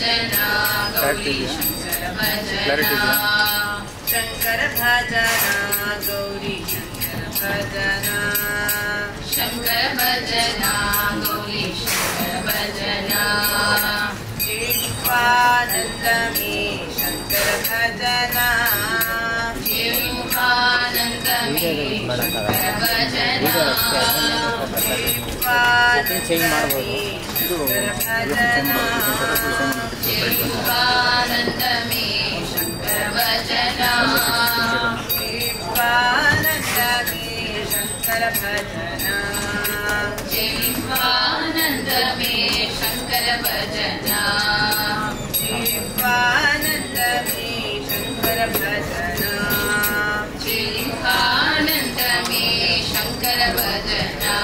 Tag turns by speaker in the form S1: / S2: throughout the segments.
S1: भजना गौरी शंकर भजना शंकर भजना गौरी शंकर भजना शंकर भजना गौरी शंकर भजना शिवानंद में शंकर भजना शिवानंद में शंकर भजना शिवानंद में शंकर भजना शिवानंद में शंकर भजना शिवानंद में शंकर भजना शिवानंद में शंकर भजना शिवानंद में शंकर भजना शिवानंद में शंकर भजना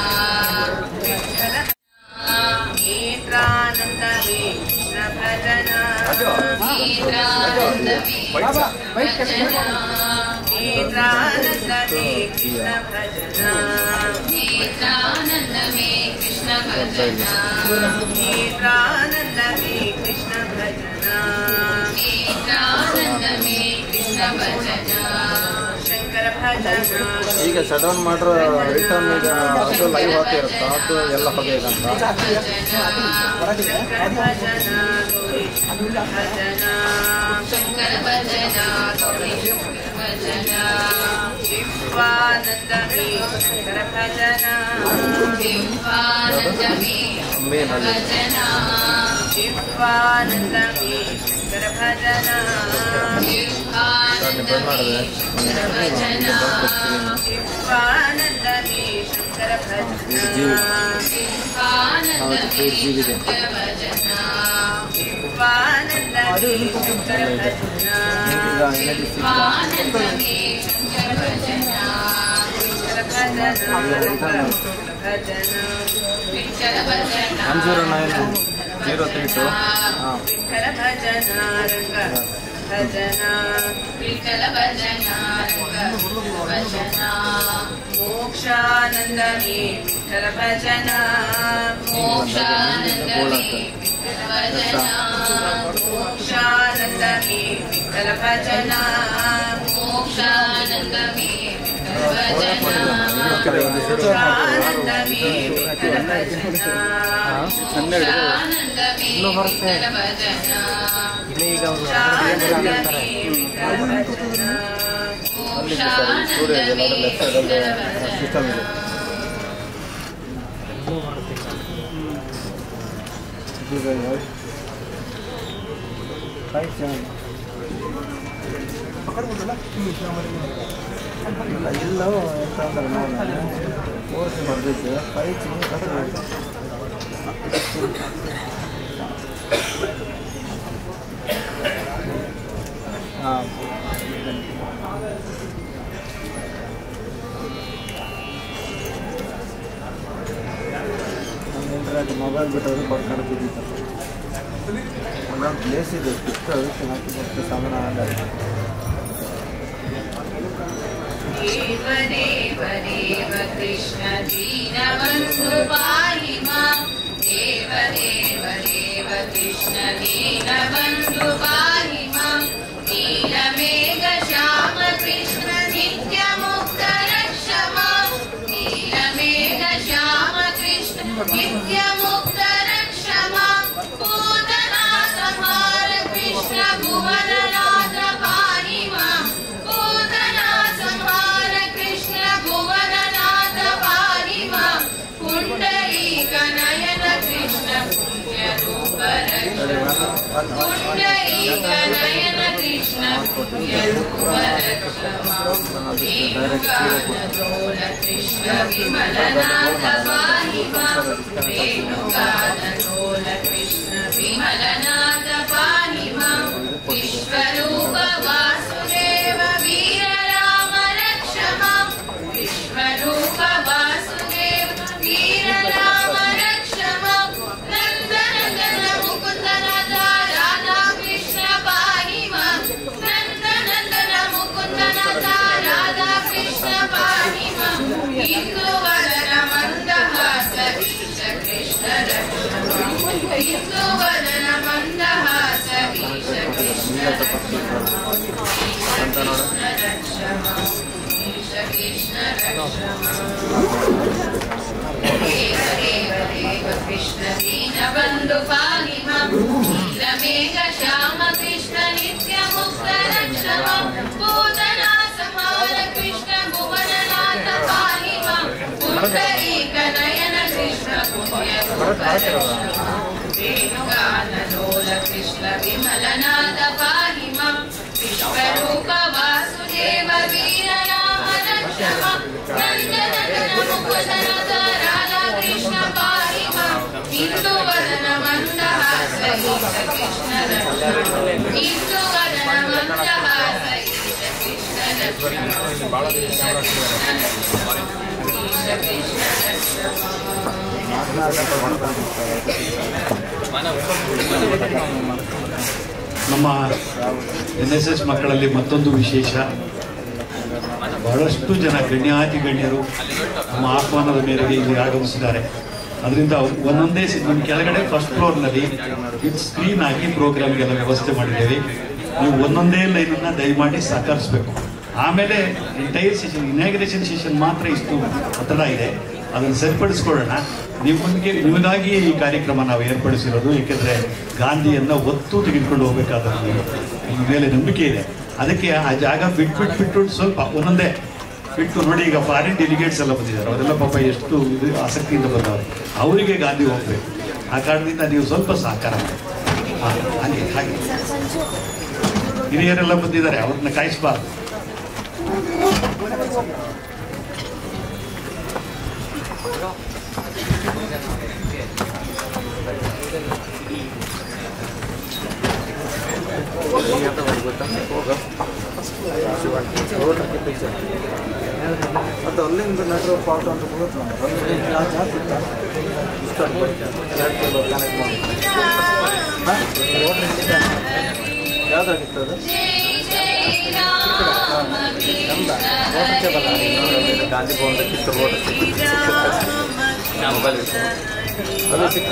S1: नेत्रानंद में कृष्ण भजना नेत्रानंद में भजना नेत्रानंद में कृष्ण भजना नेत्रानंद में कृष्ण भजना नेत्रानंद में कृष्ण भजना नेत्रानंद में कृष्ण भजना शंकर भजना
S2: ಈಗ ಶಟ್ ಡೌನ್ ಮಾಡ್ರ ರಿಟರ್ನ್ ಈಗ ಅದು ಲೈವ್ ಆಗ್ತಾ ಇರುತ್ತೆ ಅದು ಎಲ್ಲ ಹೋಗಬೇಕಂತ
S1: शंकर भजना गौरी शंकर भजना शिवानंद में शंकर भजना शिवानंद में भजना शिवानंद में शंकर भजना शिवानंद में शंकर भजना शिवानंद में शंकर भजना शिवानंद में शंकर भजना शिवानंद में शंकर भजना शिवानंद में शंकर भजना शंकर भजना भजना विठ्ठल भजना
S2: 109032
S1: विठ्ठल भजना रंग भजना विठ्ठल भजना रंग भजना मोक्षानंद में विठ्ठल भजना मोक्षानंद में विठ्ठल भजना मोक्षानंद में विठ्ठल भजना मोक्षानंद में विठ्ठल भजना मोक्षानंद में विठ्ठल भजना मोक्षानंद में विठ्ठल भजना मोक्षानंद में विठ्ठल भजना मोक्षानंद में विठ्ठल भजना
S2: ಎಲ್ಲವೂ ಎಂತ ಅಂದ್ರೆ ನಾನು ಓಡಿಸಿ ಬರ್ದಿದ್ದೆ ಪೈಚಿ ಹಾಂ ಇಂಟರ್ನೆಟ್ ಮೊಬೈಲ್ ಬಿಟ್ಟವರು ಕೊಡ್ಕೊಂಡು ಬಿದ್ದಿತ್ತು ಒಂದೊಂದು ಪ್ಲೇಸ್ ಇದೆ ಇಷ್ಟು ಅದಕ್ಕೆ ಹಾಕಿ ಬರ್ತೀವಿ ಸಾಮಾನು ಆಗಲ್ಲ
S1: देव देव देव कृष्ण दीनबन्धु पाहि मां देव देव देव कृष्ण दीनबन्धु पाहि मां नीलमेघ श्याम कृष्ण नित्यमुक्त रक्ष मां नीलमेघ श्याम कृष्ण नित्यमुक्त रक्ष मां पूतना संहार कृष्ण भुवननाथ पाहि मां पूतना संहार कृष्ण भुवननाथ पाहि मां पुण्डरीक नयन कृष्ण पुण्यरूप रक्ष पुण्डरीक नयन कृष्ण पुण्यरूप रक्ष वेणुगानलोल कृष्ण विमलनाथ पाहि मां वेणुगानलोल कृष्ण विमलनाथ पाहि मां विश्वरूप वासुदेव वीर राम रक्ष मां विश्वरूप वासुदेव वीर राम रक्ष मां नंदनंदन मुकुंदनाथ राधा कृष्ण पाहि मां नंदनंदन मुकुंदनाथ राधा कृष्ण पाहि मां इंदुवदन मंदहास कृष्ण रक्ष मां इंदुवदन
S2: ಅಂತ ನೋಡ
S1: कृष्ण दीनबन्धु पाहि मां नीलमेघ श्याम कृष्ण नित्य मुक्त रक्ष मां पूतना समान कृष्ण भुवननाथ पाहि मां पुण्डरीक नयन कृष्ण पुण्यरूप वेणुगानलोल कृष्ण विमलनाथ पाहि मां विश्वरूप वासुदेव वीरराम रक्ष मां नन्दनन्दन मुकुन्दनाथ राधा कृष्ण पाहि मां हिन्दुवदन मन्दहास ईश कृष्ण रक्ष हिन्दुवदन मन्दहास ईश कृष्ण रक्ष ईश कृष्ण रक्ष
S3: ನಮ್ಮ NSS ಮಕ್ಕಳಲ್ಲಿ ಮತ್ತೊಂದು ವಿಶೇಷ, ಬಹಳಷ್ಟು ಜನ ಗಣ್ಯಾತಿ ಗಣ್ಯರು ನಮ್ಮ ಆಹ್ವಾನದ ಮೇರೆಗೆ ಇಲ್ಲಿ ಆಗಮಿಸಿದ್ದಾರೆ. ಅದರಿಂದ ಒಂದೊಂದೇ ನಮ್ಮ ಕೆಳಗಡೆ ಫಸ್ಟ್ ಫ್ಲೋರ್ನಲ್ಲಿ ಇದು ಸ್ಕ್ರೀನ್ ಹಾಕಿ ಪ್ರೋಗ್ರಾಮ್ಗೆಲ್ಲ ವ್ಯವಸ್ಥೆ ಮಾಡಿದ್ದೇವೆ. ನೀವು ಒಂದೊಂದೇ ಲೈನನ್ನು ದಯಮಾಡಿ ಸಹಕರಿಸಬೇಕು. ಆಮೇಲೆ ಎಂಟೈರ್ ಸೆಷನ್, ಇನಾಗ್ರೇಷನ್ ಸೆಷನ್ ಮಾತ್ರ ಇಷ್ಟು ಒತ್ತಡ ಇದೆ, ಅದನ್ನು ಸರಿಪಡಿಸ್ಕೊಳ್ಳೋಣ. ನಿಮಗಾಗಿ ಈ ಕಾರ್ಯಕ್ರಮ ನಾವು ಏರ್ಪಡಿಸಿರೋದು. ಏಕೆಂದರೆ ಗಾಂಧಿಯನ್ನು ಒತ್ತು ತೆಗೆದುಕೊಂಡು ಹೋಗಬೇಕಾದದ್ದು ನಿಮ್ಮ ಮೇಲೆ ನಂಬಿಕೆ ಇದೆ. ಅದಕ್ಕೆ ಆ ಜಾಗ ಬಿಟ್ಟು ಸ್ವಲ್ಪ ಒಂದೊಂದೇ ಬಿಟ್ಟು ನೋಡಿ. ಈಗ ಫಾರಿನ್ ಡೆಲಿಗೇಟ್ಸ್ ಎಲ್ಲ ಬಂದಿದ್ದಾರೆ, ಅವರೆಲ್ಲ ಪಾಪ ಎಷ್ಟು ಇದು ಆಸಕ್ತಿಯಿಂದ ಬಂದವರು, ಅವರಿಗೆ ಗಾಂಧಿ ಹೋಗ್ಬೇಕು. ಆ ಕಾರಣದಿಂದ ನೀವು ಸ್ವಲ್ಪ ಸಹಕಾರ ಮಾಡಿ. ಹಾಗೆ ಹಾಗೆ ಹಿರಿಯರೆಲ್ಲ ಬಂದಿದ್ದಾರೆ, ಅವ್ರನ್ನ ಕಾಯಿಸಬಾರ್ದು.
S2: ಮತ್ತು ಅಲ್ಲಿಂದ ನಗರ ಪಾಟ್ ಅಂತ ಬರುತ್ತೆ, ಯಾವ್ದಾಗಿತ್ತು ಅದು ಗಾಂಧಿ ಭವನ ಕಿತ್ತು ರೋಡ್ ಮೊಬೈಲ್ ಅದು ಸಿಕ್ಕ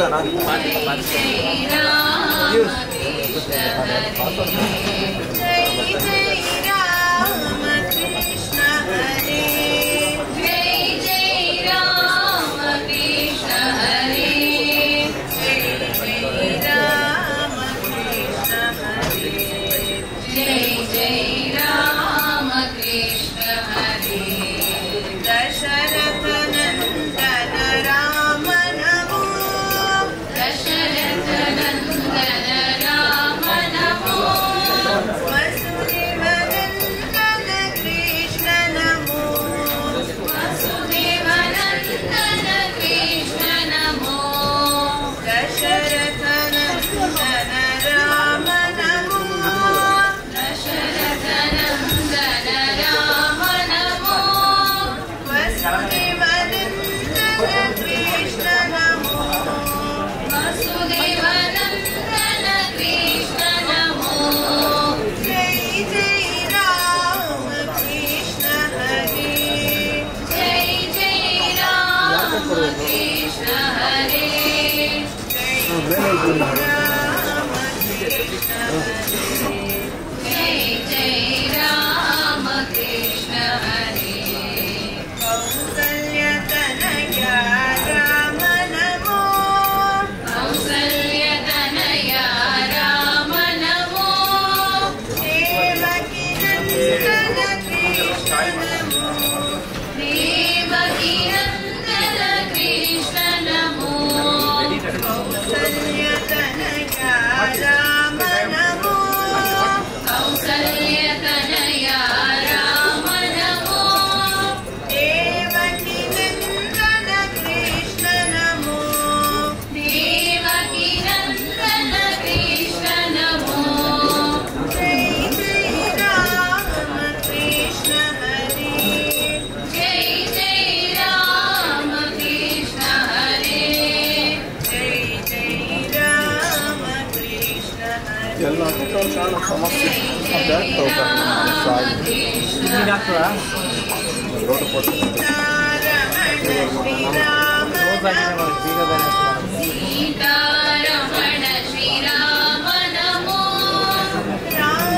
S1: सीतारमण श्रीराम नमो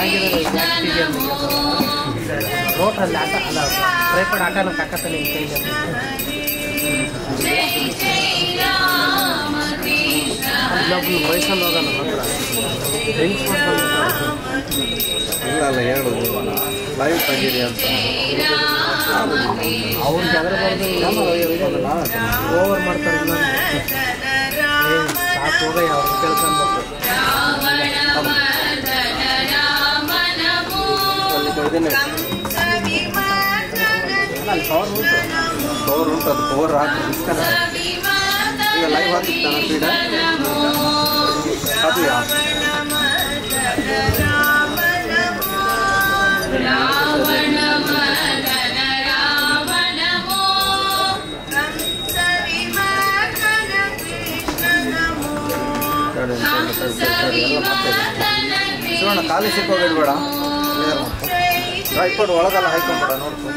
S4: ರೋಟಲ್ಲಿ ಆಟ ಅಲ್ಲ ಟ್ರೈಪಾಡ್ ಆಟನ ಕಾಕತ್ತಲ್ಲಿ ಇಲ್ಲೊಬ್ನು ವಯಸ್ಸಲ್ಲಿ ಹೋಗೋಣ ಹತ್ರ ಡ್ರಿಂಕ್ಸ್
S2: ಇಲ್ಲ ಅಲ್ಲ ಹೇಳೋದು ಲೈವ್ ತಂದಿರಿ ಅಂತ
S4: ಅವ್ರಿಗೆ ಅದರ ಬರೋದು ಓವರ್ ಮಾಡ್ತಾರೆ ಇಲ್ಲ ಸಾಕು ಹೋಗಯ್ಯ ಅವ್ರು ಕೇಳ್ಕೊಂಡ್ಬೇಕು ಅಲ್ಲಿ ಪವರ್ ಉಂಟು
S2: ಅದು ಪವರ್ ಹಾಕಿ ಈಗ ಲೈವ್ ಹಾಕಿರ್ತಾನೆ ಸ್ಪೀಡ ಅದು ಯಾವ ಶಿವಣ್ಣ ಖಾಲಿ ಸಿಕ್ಕೋಗಿಡ್ಬೇಡ ಟ್ರೈಪಾಡ್ ಒಳಗೆಲ್ಲ ಹಾಕೊಂಡ್ಬೇಡ ನೋಡ್ಕೊಂಡು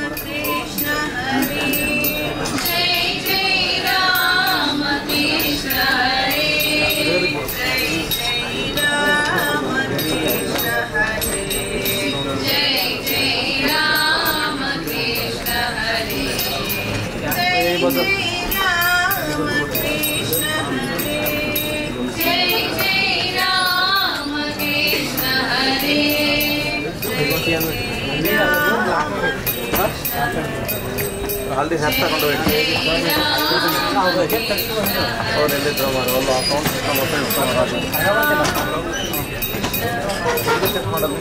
S2: ಅಲ್ಲಿ ಹೆಸರು ತಗೊಂಡು ಅವ್ರು ಎಲ್ಲಿದ್ರು ಮಾರೋಲ್ಲ ಅಕೌಂಟ್ ಚೆಕ್ ಮಾಡೋದು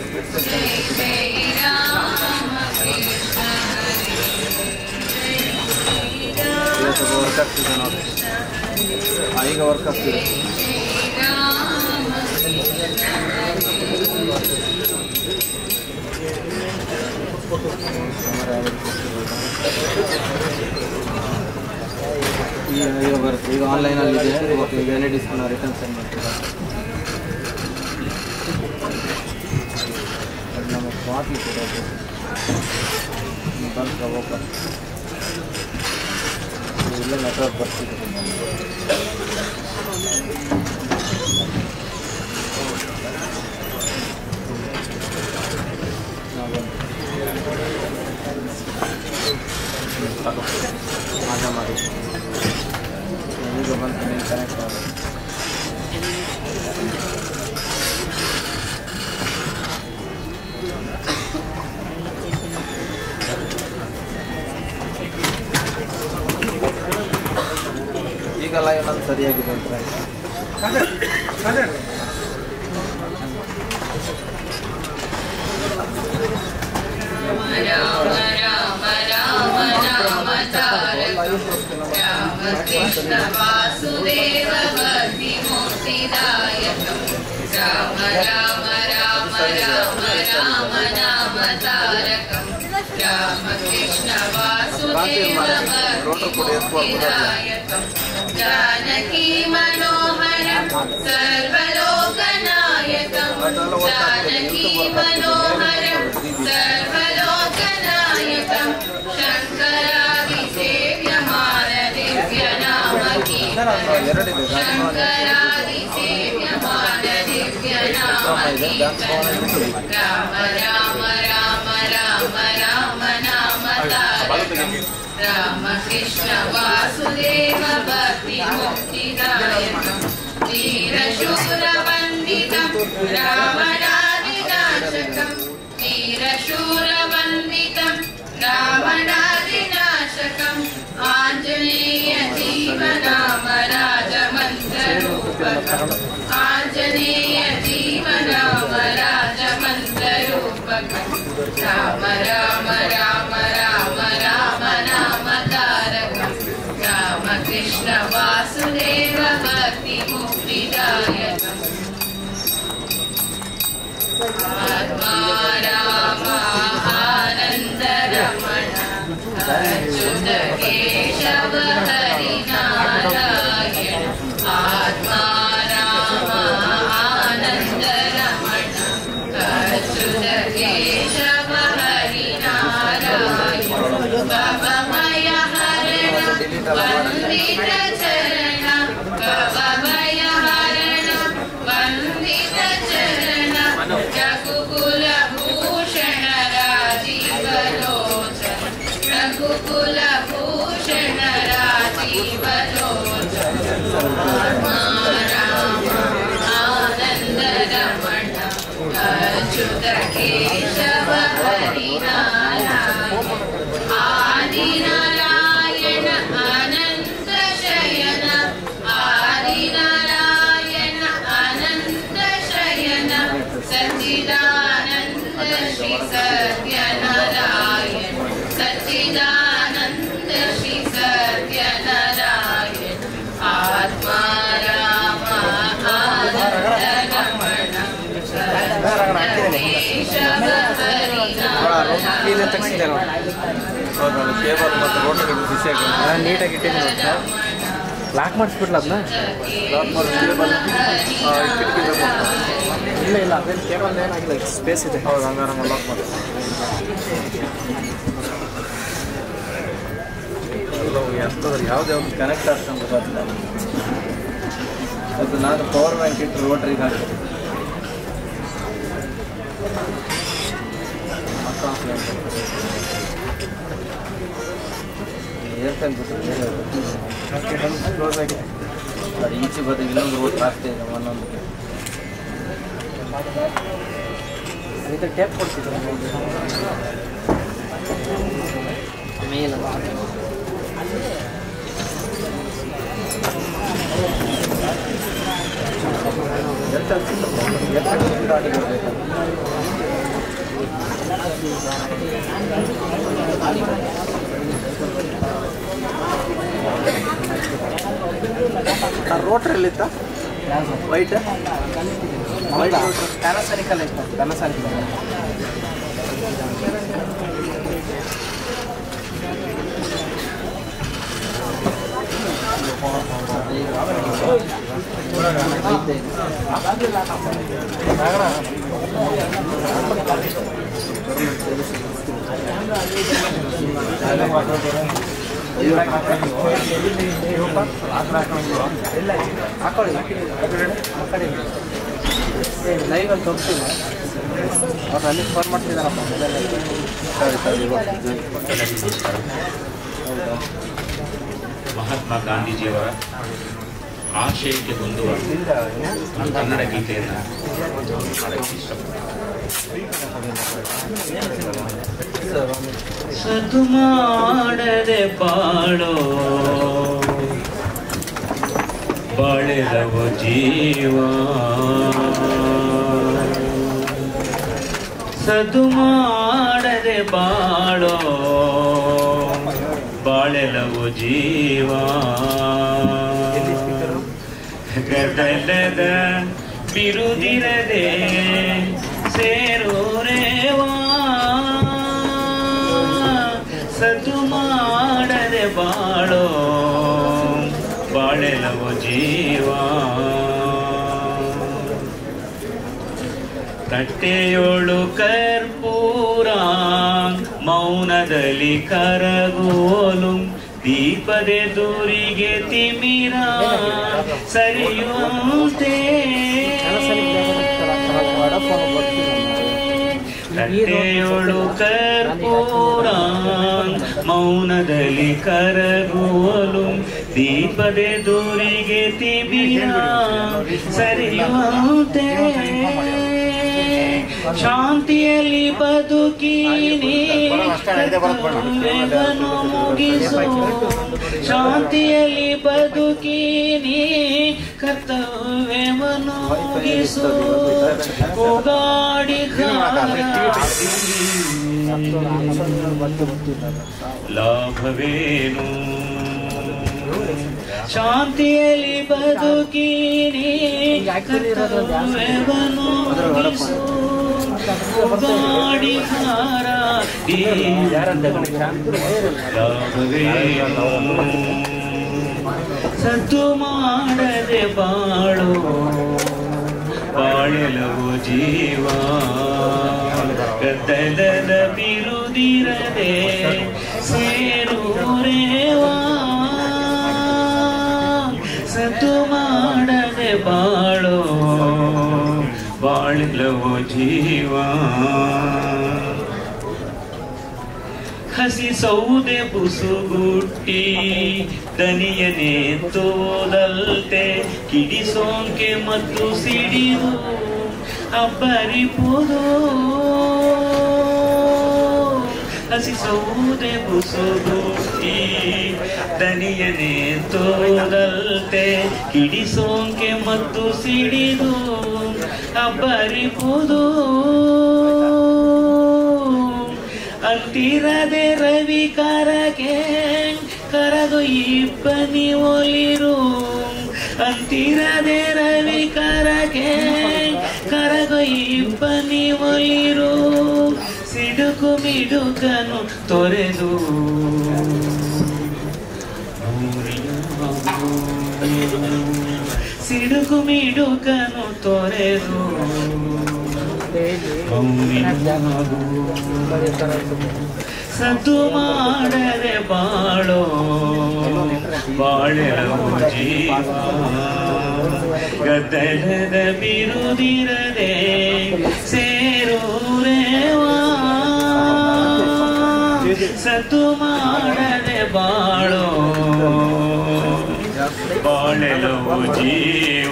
S2: ವರ್ಕ್ ಆಗ್ತಿದೆ ನೋಡಿ ಈಗ ವರ್ಕ್ ಆಗ್ತಿದೆ ಈಗ ಬರುತ್ತೆ ಈಗ ಆನ್ಲೈನಲ್ಲಿ ಇದೆ ಈಗ ಏನೇ ಡಿಸ್ಕೌಂಟ್ ರಿಟರ್ನ್ ಸೆಂಡ್ ಮಾಡ್ತೀರಾ ಅದು ನಮಗೆ ಸ್ಮಾರ್ಟ್ಲಿ ಕೊಡೋದು ಬಂದು ತಗೋಕ ಇಲ್ಲ ನೆಟ್ವರ್ಕ್ ಬರ್ತಿದೆ ಮಾಜಾ ಮಾಡಿ ಈಗ ಬಂತು ನೀನು ಕನೆಕ್ಟ್ ಮಾಡಿ ಈಗ ಲೈವ್ ನಾನು ಸರಿಯಾಗಿದೆ ಅಂತ
S1: कृष्ण वासुदेव भक्ति मुक्तिदायकं राम राम राम राम राम नाम तारकं राम कृष्ण वासुदेव भक्ति मुक्तिदायकं जानकी मनोहरं सर्वलोकनायकं जानकी मनोहरं सर्वलोकनायकं शङ्करादिसेव्यमान शङ्करादिसेव्यमान राम राम राम राम राम नाम तारकं राम कृष्ण वासुदेव भक्ति मुक्तिदायकं वीरशूरवन्दितं रावणादिनाशकं वीरशूरवन्दितं रावणादिनाशकम् आञ्जनेय जीवनाम राजमन्त्ररूपकम् आञ्जनेय जीवनाम राजमन्त्ररूपकम् राम राम राम राम राम नाम तारकम् राम कृष्ण वासुदेव भक्ति मुक्तिदायकम् आत्मा राम आनन्द रमण अच्युत केशव हरिनारायण आत्मा राम आनन्द रमण अच्युत केशव हरिनारायण भवभय हरण वन्दित चरण भवभय हरण वन्दित चरण रघुकुल अच्युत केशव हरि नारायण आदि नारायण अनंत शयन आदि नारायण अनंत शयन सच्चिदानंद श्री सत्यनारायण सच्चिदानंद श्री सत्यनारायण आत्मा राम आनंद रमण केशव हरि नारायण
S2: ಕೇಬಲ್ ಮತ್ತು ರೋಟರಿ ಬಿಸಿ ಆಗಿ ನೀಟಾಗಿ ಇಟ್ಟಿದ್ದೀನಿ ಲಾಕ್ ಮಾಡಿಸ್ಬಿಡ್ಲ ಅದನ್ನ ಲಾಕ್ ಮಾಡಿ ಕೇಬಲ್ ಇಲ್ಲ ಇಲ್ಲ ಅದೇನು ಕೇಬಲ್ ಏನಾಗಿಲ್ಲ ಸ್ಪೇಸ್ ಇದೆ ಹೌದು ಹಂಗಾರ ಲಾಕ್ ಮಾಡಿ ಎಷ್ಟಂದ್ರೆ ಯಾವ್ದು ಕನೆಕ್ಟ್ ಆಗ್ತಂತ ಗೊತ್ತಿಲ್ಲ ಅದು ನಾನು ಪವರ್ ಬ್ಯಾಂಕ್ ಇಟ್ಟು ರೋಟ್ರಿಗೆ ಹಾಕಿ ಏರ್ಫೇಲ್ ಬಿಟ್ಟು ಕ್ಲೋಸ್ ಆಗಿದೆ ಅದು ಈಚೆ ಬದ ಇನ್ನೊಂದು ರೋಟ್ ಹಾಕ್ತಾ ಇದೆ ಒಂದೊಂದು ಇದಕ್ಕೆ ಟೇಪ್ ಕೊಡ್ತಿದ್ರು ಮೇಲೆ ರೋಟ್ರಲ್ಲಿತ್ತ ವೈಟ್ ವೈಟ್ ಪ್ಯಾನಾಸೋನಿಕಲ್ ಇತ್ತು ಪ್ಯಾನಾಸೋನಿಕ್ ಲೈವ್ ಅಲ್ಲಿ ತೋರಿಸಿಲ್ಲ ಅವ್ರು ಅಲ್ಲಿ ಫೋನ್ ಮಾಡ್ತಿದ್ದಾರಪ್ಪ
S5: ಮಹಾತ್ಮ ಗಾಂಧೀಜಿಯವರ ಆಶಯಕ್ಕೆ ಹೊಂದುವ ಕನ್ನಡ ಗೀತೆಯನ್ನು ಹಾಡಕ್ಕೆ ಇಷ್ಟಪಡ್ತೀನಿ. ಸತು ಮಾಡದೆ ಬಾಳೋ ಬಾಳೆದವ ಜೀವ ಸತು ಮಾಡದೆ ಬಾಳೋ ಬಾಳೆಲವು ಜೀವ ಗದಲದ ಬಿರುದಿರದೆ ಸೇರೋರೇವಾ ಸತು ಮಾಡದೆ ಬಾಳೋ ಬಾಳೆಲವು ಜೀವ ತಟ್ಟೆಯೋಳು ಕರ್ಪೂರ ಮೌನದಲ್ಲಿ ಕರಗೋಲು ದೀಪದೆ ದೂರಿಗೆ ತಿಮಿರ ಸರಿಯುವಂತೆ ತಟ್ಟೆಯೋಳು ಕರ್ಪೂರ ಮೌನದಲ್ಲಿ ಕರಗೋಲು ದೀಪದೆ ದೂರಿಗೆ ತಿಮಿರ ಸರಿಯುವಂತೆ ಶಾಂತಿಯಲ್ಲಿ ಬದುಕೀನಿ ಕರ್ತವ್ಯವನ್ನು ಮುಗಿಸು ಶಾಂತಿಯಲ್ಲಿ ಬದುಕೀನಿ ಕರ್ತವ್ಯವನ್ನು ಮುಗಿಸು ಕೂಗಾಡಿ ಲಾಭವೇನು ಶಾಂತಿಯಲ್ಲಿ ಬದುಕೀನಿ ಕರ್ತವ್ಯವನ್ನು ಮುಗಿಸು ಗಾಡಿ ಹಾರಾಡಿ ಲಾಭವೇನು ಸತ್ತು ಮಾಡದೆ ಬಾಳು ಬಾಳೆಲವು ಜೀವ ಗದ್ದಲದ ಬಿರುದಿರದೆ ಸೇರೂರೇವಾ ಸತ್ತು ಮಾಡದೆ ಬಾಳು ಬಾಳೆಲವು ಜೀವ ಹಸಿ ಸೌದೆ ಬುಸುಗುಟ್ಟಿ ದನಿಯನೆ ತೋದಲ್ತೆ ಕಿಡಿಸೋಂಕೆ ಮತ್ತು ಸಿಡಿದು ಅಬ್ಬರಿಪುದು ಹಸಿ ಸೌದೆ ಬುಸುಗುಟ್ಟಿ ದನಿಯನೆ ತೋದಲ್ತೆ ಕಿಡಿಸೋಂಕೆ ಮತ್ತು ಸಿಡಿದು ಅಬ್ಬರಿಪುದು ಅಂತಿರದೆ ರವಿ ಕರಗೆ ಕರಗು ಇಬ್ಬನಿ ಒಲಿರು ಅಂತಿರದೆ ರವಿ ಕರಗೆ ಕರಗು ಇಬ್ಬನಿ ಒಲಿರು ಸಿಡುಕು ಮಿಡುಕನು ತೊರೆದು ಸಿಡುಕು ಮಿಡುಕನು ತೊರೆದು ಸದ್ದು ಮಾಡದೆ ಬಾಳೋ ಬಾಳೆವು ಜೀವ ಗದ್ದಲದ ಬಿರುದಿರದೆ ಸೇರೂರೇವಾ ಸದ್ದು ಮಾಡದೆ ಬಾಳೋ ಬಾಳೆವು ಜೀವ.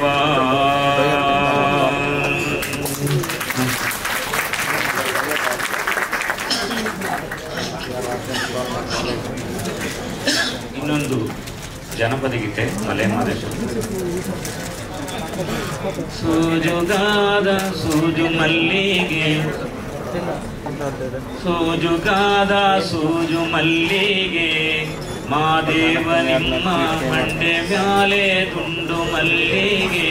S5: ಇನ್ನೊಂದು ಜನಪದ ಗೀತೆ ಮಲೆ ಮಹದೇಶ್ವರ. ಸೂಜುಗಾದ ಸೂಜು ಮಲ್ಲಿಗೆ ಸೂಜುಗಾದ ಸೂಜು ಮಲ್ಲಿಗೆ ಮಾದೇವ ನಿಮ್ಮ ಮಂಡೆ ಮ್ಯಾಲೆ ದುಂಡು ಮಲ್ಲಿಗೆ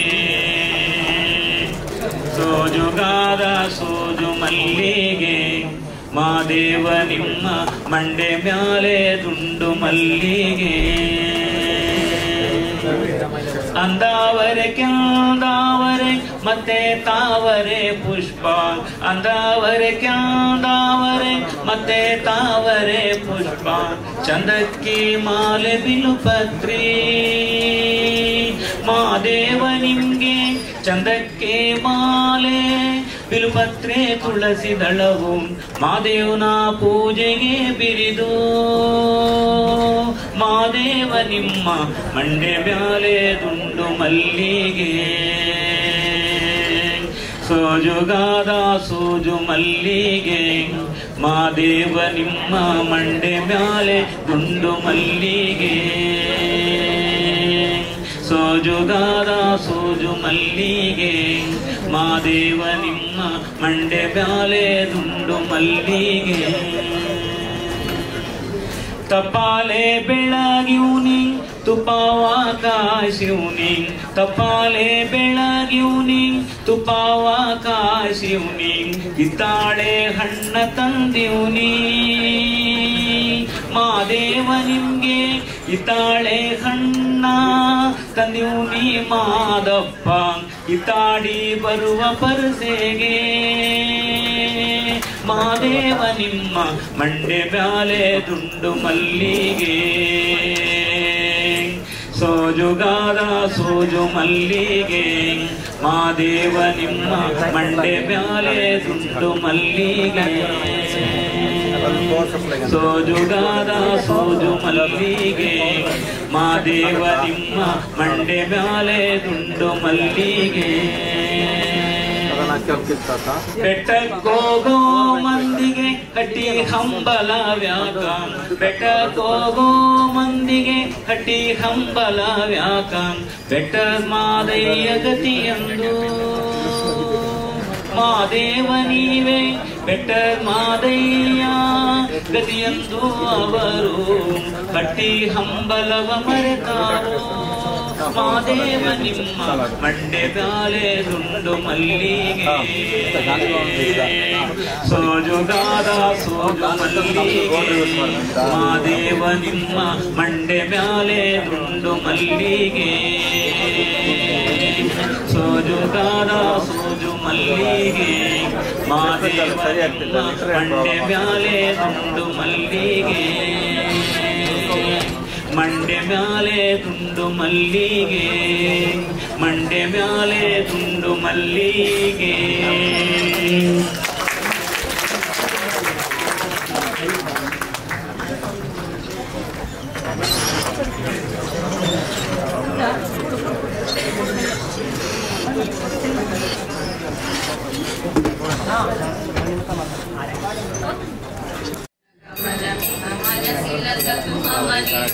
S5: ಸೋಜುಗಾದ ಸೋಜು ಮಲ್ಲಿಗೆ ಮಾದೇವ ನಿಮ್ಮ ಮಂಡೆ ಮ್ಯಾಲೆ ದುಂಡು ಮಲ್ಲಿಗೆ ಅಂದಾವರೆ ಕ್ಯಾಂದಾವರೆ ಮತ್ತೆ ತಾವರೆ ಪುಷ್ಪ ಅಂದಾವರೆ ಕ್ಯಾಂದಾವರೆ ಮತ್ತೆ ತಾವರೆ ಪುಷ್ಪ ಚಂದಕ್ಕಿ ಮಾಲೆ ಬಿಲುಪತ್ರಿ ಮಾದೇವ ನಿಮ್ಗೆ ಚಂದಕ್ಕೆ ಮಾಲೆ ಬಿಲುಪತ್ರೆ ತುಳಸಿ ದಳವು ಮಾದೇವನ ಪೂಜೆಗೆ ಬಿರಿದು ಮಾದೇವ ನಿಮ್ಮ ಮಂಡೆ ಮ್ಯಾಲೆ ದುಂಡು ಮಲ್ಲಿಗೆ ಸೋಜುಗಾದ ಸೋಜು ಮಲ್ಲಿಗೆ ಮಾದೇವ ನಿಮ್ಮ ಮಂಡೆ ಮ್ಯಾಲೆ ದುಂಡು ಮಲ್ಲಿಗೆ ಸೋಜುಗಾದ ಸೋಜು ಮಲ್ಲಿಗೆ ಮಾದೇವ ನಿಮ್ಮ ಮಂಡೆ ಮ್ಯಾಲೆ ದುಂಡು ಮಲ್ಲಿಗೆ ತಪಾಲೆ ಬೆಳಗಿವ್ನಿ ತುಪಾವ ಕಾಶಿವ್ನಿ ತಪಾಲೆ ಬೆಳಗಿವ್ನಿ ತುಪಾವ ಕಾಶಿವ್ನಿ ಕಿತ್ತಾಳೆ ಹಣ್ಣ ತಂದಿವ್ನಿ ಮಾದೇವ ನಿಮ್ಗೆ ಇತಾಳೆ ಹಣ್ಣ ತಂದಿವ್ನಿ ಮಾದಪ್ಪ ಇತಾಡಿ ಬರುವ ಪರಸೆಗೆ ಮಾದೇವ ನಿಮ್ಮ ಮಂಡೆ ಮ್ಯಾಲೆ ದುಂಡು ಮಲ್ಲಿಗೆ ಸೋಜುಗಾದ ಸೋಜು ಮಲ್ಲಿಗೆ ಮಾದೇವ ನಿಮ್ಮ ಮಂಡೆ ಮ್ಯಾಲೆ ದುಂಡು ಮಲ್ಲಿಗೆ ಸೋಜುಗಾದ ಸೋಜು ಮಲ್ಲಿಗೆ ಮಾದೇವ ನಿಮ್ಮ ಮಂಡೆ ಮ್ಯಾಲೆ ದುಂಡು ಮಲ್ಲಿಗೆ ಬೆಟ್ಟಕ್ಕೋಗೋ ಮಂದಿಗೆ ಕಟ್ಟಿ ಹಂಬಲ ವ್ಯಾಕ ಬೆಟ್ಟಕ್ಕೋಗೋ ಮಂದಿಗೆ ಕಟ್ಟಿ ಹಂಬಲ ವ್ಯಾಕ ಬೆಟ್ಟ ಮಾದಯ್ಯ ಗತಿಯಂದು ಮಾದೇವ ನೀವೇ ಬೆಟ್ಟ ಮಾದಯ್ಯ ಗತಿಯಂದು ಅವರು ಕಟ್ಟಿ ಹಂಬಲವ ಮರೆತಾರೋ ಮಾದೇವ ನಿಮ್ಮ ಮಂಡೆ ಮ್ಯಾಲೆ ದುಂಡು ಮಲ್ಲಿಗೆ ಸೋಜುಗಾದ ಸೋಜು ಮಲ್ಲಿಗೆ ಮಾದೇವ ನಿಮ್ಮ ಮಂಡೆ ಮ್ಯಾಲೆ ದುಂಡು ಮಲ್ಲಿಗೆ ಸೋಜುಗಾದ ಸೋಜು ಮಲ್ಲಿಗೆ ಮಾದೇವ ನಿಮ್ಮ ಮಂಡೆ ಮ್ಯಾಲೆ ದುಂಡು ಮಲ್ಲಿಗೆ ಮಂಡೆ ಮ್ಯಾಲೆ ದುಂಡು ಮಲ್ಲಿಗೆ ಮಂಡೆ ಮ್ಯಾಲೆ ದುಂಡು ಮಲ್ಲಿಗೆ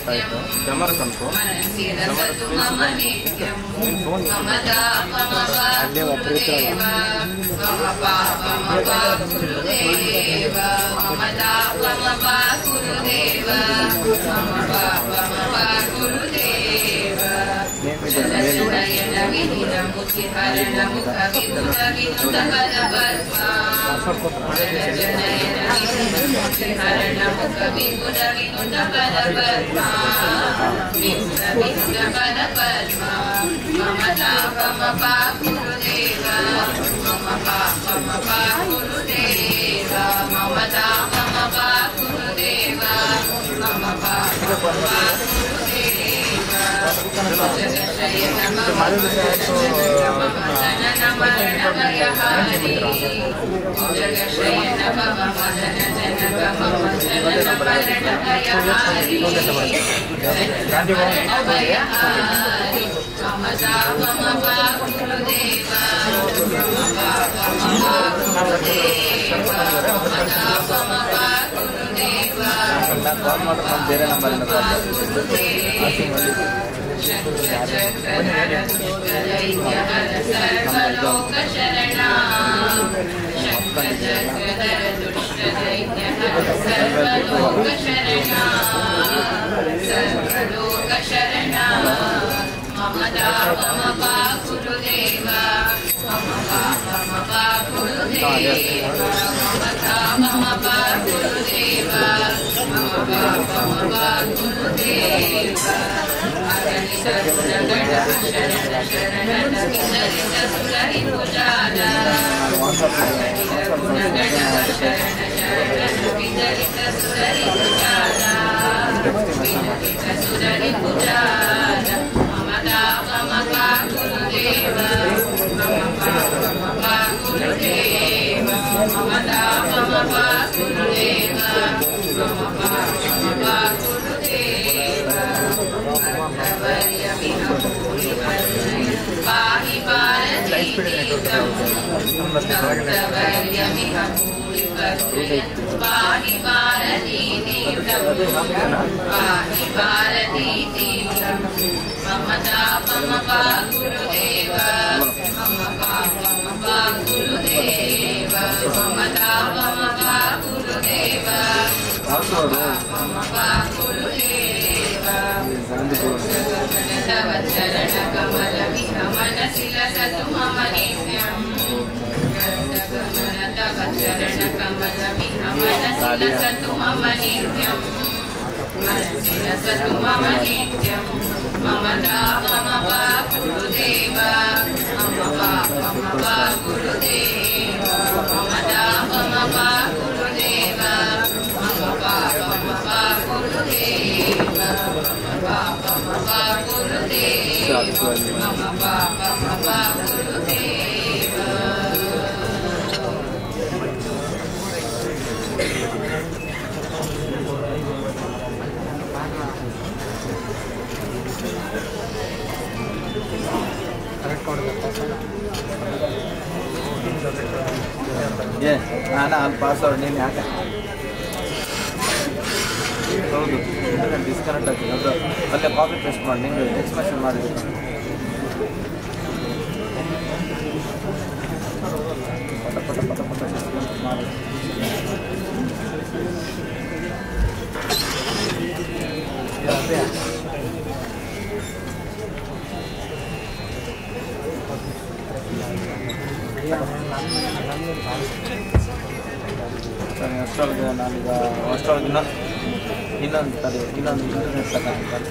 S2: ಆಯಿತು ಕ್ಯಾಮರಾ ಕನ್ಫು
S4: ಅಲ್ಲೇ ಒಬ್ಬರು
S2: ಕಾಲ್ ಮಾಡಿದ್ರೆ ಬೇರೆ ನಂಬರಿಂದ ನಾನು ಅಲ್ಲಿ ಪಾಸ್ವರ್ಡ್ ನೀನು ಯಾಕೆ ಹೌದು ಡಿಸ್ಕನೆಕ್ಟ್ ಆಗ್ತದೆ ಅದು ಅಲ್ಲೇ ಕಾಪಿ ಪೇಸ್ಟ್ ಮಾಡಿ ನಿಮಗೆ ಟೆಕ್ಸ್ಟ್ ಮೆಸೇಜ್ ಮಾಡಿ ಪಟ ಪಟ ಪಟ ಪಟ ಮಾಡಿ ಸರಿ ಅಷ್ಟೊಳಗೆ ನಾನೀಗ ಅಷ್ಟೊಳಗೆ ಇನ್ನೊಂದು ಇಂಟರ್ನೆಟ್ ತಗೊಂಡು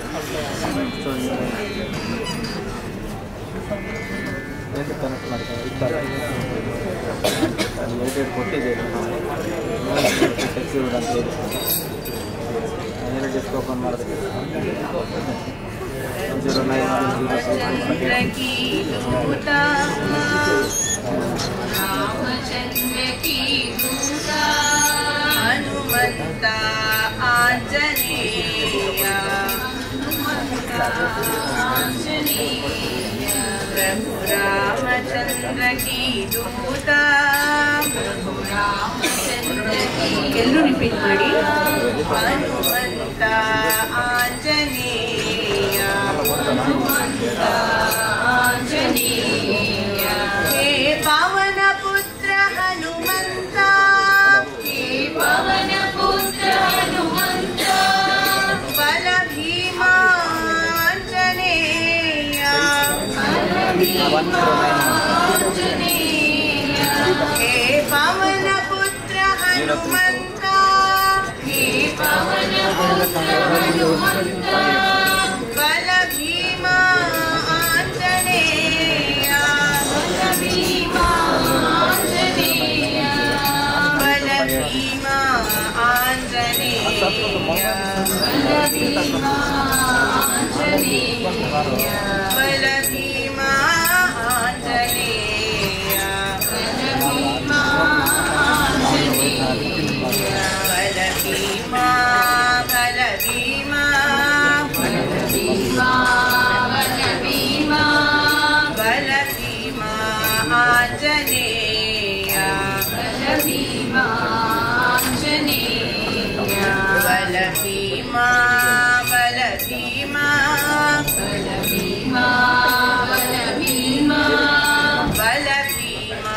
S2: ಎಷ್ಟು ಕನೆಕ್ಟ್ ಮಾಡ್ತಾರೆ ಇದ್ದಾರೆ ಅದು ಲೈಟೆಡ್ ಕೊಟ್ಟಿದ್ದೇವೆ ನಾವು ಸೆಕ್ಯೂರ್ಡ್ ಅಂತ ಹೇಳಿ ಏನು ಡಿಸ್ಕ್ ಓಪನ್ ಮಾಡೋದಕ್ಕೆ
S1: 09 ರಾಮಚಂದ್ರ ಕಿ ದೂತ ಎಲ್ಲರೂ ರಿಪೀಟ್ ಮಾಡಿ ಹನುಮಂತ ಆಂಜನೇಯ हे पवन पुत्र हनुमंत हे पवन पुत्र हनुमंत बल भीमा आंजनेय बल भीमा आंजनेय बल भीमा आंजनेय बल भीमा आंजनेय बल भीमा आंजनेय बल भीमा आंजनेय बल भीमा बल भीमा बल भीमा बल भीमा बल भीमा आंजनेय बल भीमा आंजनेय बल भीमा बल भीमा बल भीमा बल भीमा बल भीमा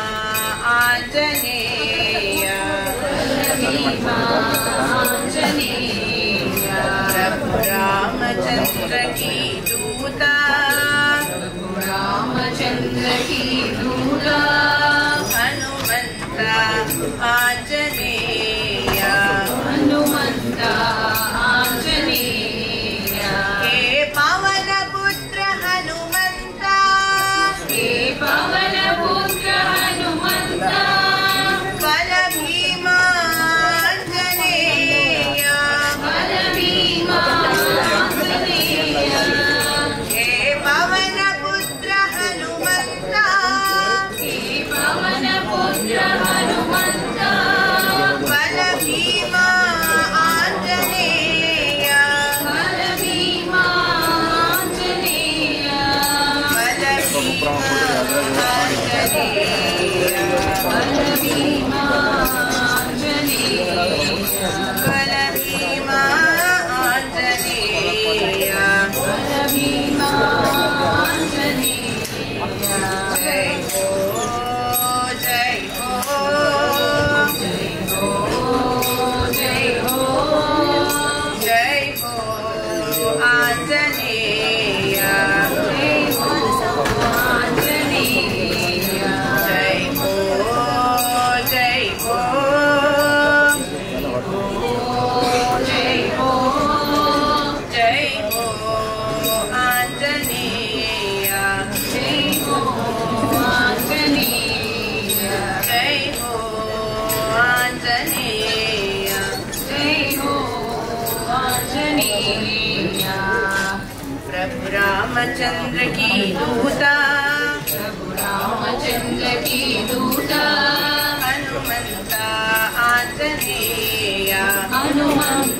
S1: आंजनेय बल भीमा आंजनेय प्रभु रामचंद्र की दूता प्रभु रामचंद्र की दूता हनुमंत आंजनेय हनुमंत आंजनेय हे पवन पुत्र हनुमंत हे पवन पुत्र हनुमंत बल भीमा आंजनेय बल भीमा आंजनेय हे पवन पुत्र हनुमंत हे पवन पुत्र हनुमंत बल भीमा आंजनेय बल भीमा आंजनेय बल भीमा आंजनेय बल भीमा आंजनेय बल भीमा आंजनेय बल भीमा आंजनेय जय हो जय हो जय हो जय हो जय हो आंजनेय जय हो आंजनेय जय हो जय हो जय हो जय हो आंजनेय जय हो आंजनेय जय हो आंजनेय जय हो आंजनेय प्रभु रामचंद्र की दूता प्रभु रामचंद्र की दूता हनुमंत आंजनेय हनुमंत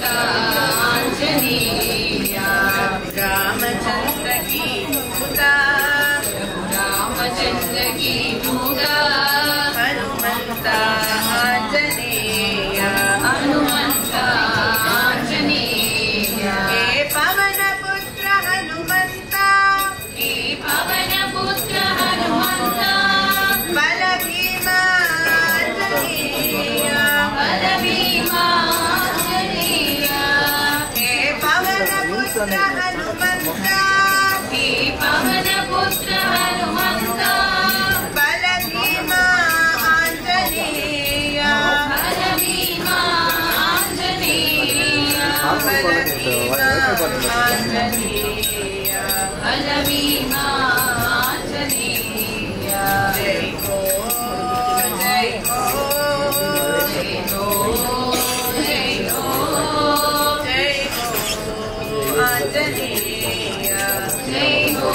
S1: आंजनेय प्रभु रामचंद्र की दूता प्रभु रामचंद्र की दूता हनुमंत आंजनेय हनुमंत आंजनेय हे पवन पुत्र हनुमंत हे पवन पुत्र हनुमंत बल भीमा आंजनेय बल भीमा आंजनेय हे पवन पुत्र हनुमंत हे पवन पुत्र हनुमंत बल भीमा आंजनेय बल भीमा आंजनेय बल भीमा आंजनेय बल भीमा आंजनेय जय हो जय हो जय हो जय हो जय हो आंजनेय जय हो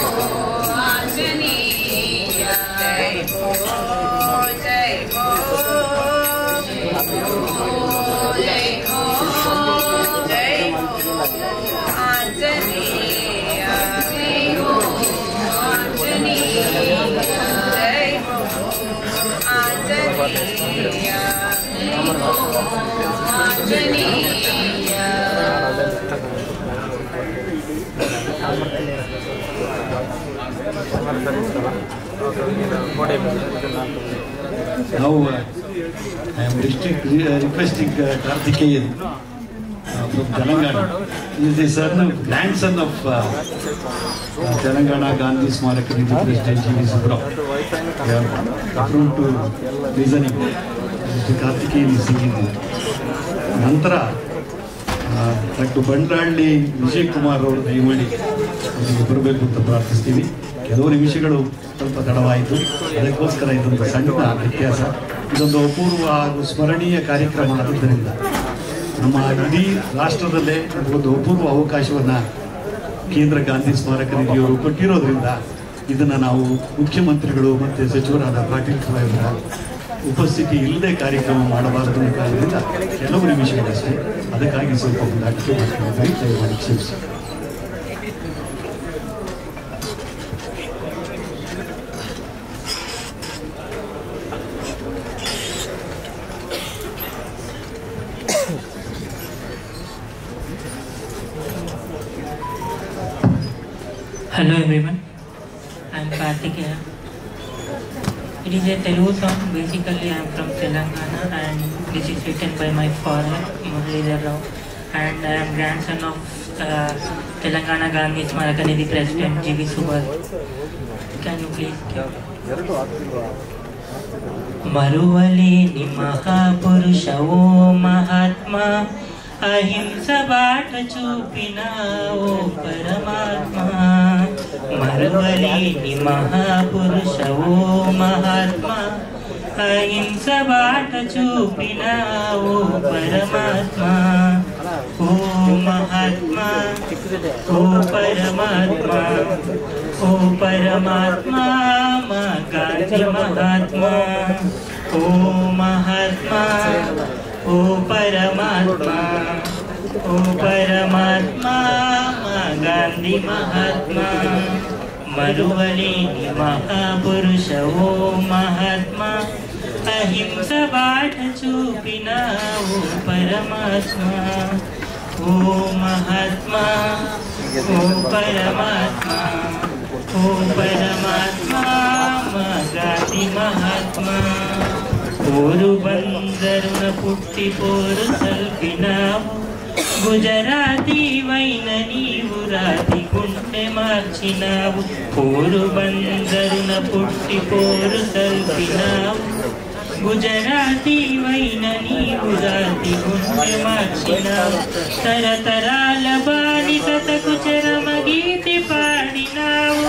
S1: आंजनेय जय हो जय हो जय हो जय हो जय हो आंजनेय जय हो आंजनेय जय हो आंजनेय जय हो Anjaneya
S3: Now I am requesting Karthikeyan from Telangana. He is the grandson of Telangana Gandhi Smaraka Nidhi President G.V. Subramanian. They are approved to listening. Mr. Karthikeyan is singing there. ನಂತರ ಡಾಕ್ಟರ್ ಬಂಡ್ಲಹಳ್ಳಿ ವಿಜಯ್ ಕುಮಾರ್ ಅವರು ದಯಮಾಡಿ ಅವರಿಗೆ ಬರಬೇಕು ಅಂತ ಪ್ರಾರ್ಥಿಸ್ತೀವಿ. ಕೆಲವು ನಿಮಿಷಗಳು ಸ್ವಲ್ಪ ತಡವಾಯಿತು, ಅದಕ್ಕೋಸ್ಕರ ಇದೊಂದು ಸಣ್ಣ ವ್ಯತ್ಯಾಸ. ಇದೊಂದು ಅಪೂರ್ವ ಹಾಗೂ ಸ್ಮರಣೀಯ ಕಾರ್ಯಕ್ರಮ ಆದುದರಿಂದ ನಮ್ಮ ಇಡೀ ರಾಷ್ಟ್ರದಲ್ಲೇ ಒಂದು ಅಪೂರ್ವ ಅವಕಾಶವನ್ನು ಕೇಂದ್ರ ಗಾಂಧಿ ಸ್ಮಾರಕ ನಿಧಿಯವರು ಕೊಟ್ಟಿರೋದ್ರಿಂದ ಇದನ್ನು ನಾವು ಮುಖ್ಯಮಂತ್ರಿಗಳು ಮತ್ತು ಸಚಿವರಾದ ಪಾಟೀಲ್ ಸಾಹೇಬರ ಉಪಸ್ಥಿತಿ ಇಲ್ಲದೆ ಕಾರ್ಯಕ್ರಮ ಮಾಡಬಾರದು ಅನ್ನೋ ಕಾರಣದಿಂದ ಕೆಲವು ನಿಮಿಷಗಳಷ್ಟೇ, ಅದಕ್ಕಾಗಿ ಸ್ವಲ್ಪ ಅಟಕೆ ಮಾಡ್ಕೊಂಡಿದ್ದೀವಿ. ದಯಮಾಡಿ ಕ್ಷಮಿಸಿ.
S6: Hello everyone, I am Karthikeyan. It is a Telugu song. Basically I am from Telangana and this is written by my father Muralidhar Rao, and I am grandson of Telangana Gandhi Smaraka Nidhi President G.V. Subramanian. Can you please give? మరువలేని మహాపురుషవో మహాత్మా, అహింస బాట చూపిన ఓ పరమాత్మా. మరువలేని మహాపురుషవో మహాత్మా, అహింస బాట చూపిన ఓ పరమాత్మా. ఓ మహాత్మా, ఓ పరమాత్మా, ఓ పరమాత్మా, మా గాంధీ మహాత్మా. ఓ మహాత్మా, ఓ పరమాత్మా, ఓ పరమాత్మా, మా గాంధీ మహాత్మా. మరువలేని మహాపురుష ఓ మహాత్మా, అహింస బాట చూపిన ఓ పరమాత్మా. ఓ మహాత్మా, ఓ పరమాత్మా, ఓ పరమాత్మా, మా గాంధీ మహాత్మా. పోరుబందరున పుట్టి పోరు సల్పినావు, గుజరాతీ వైన నీవు రాతి గుండె మార్చినావు. పోరుబందరున పుట్టి పోరు సల్పినావు, గుజరాతీ వైన నీవు రాతి గుండె మార్చినావు. తరతరాల బానిసతకు చరమ గీతి పాడినావు,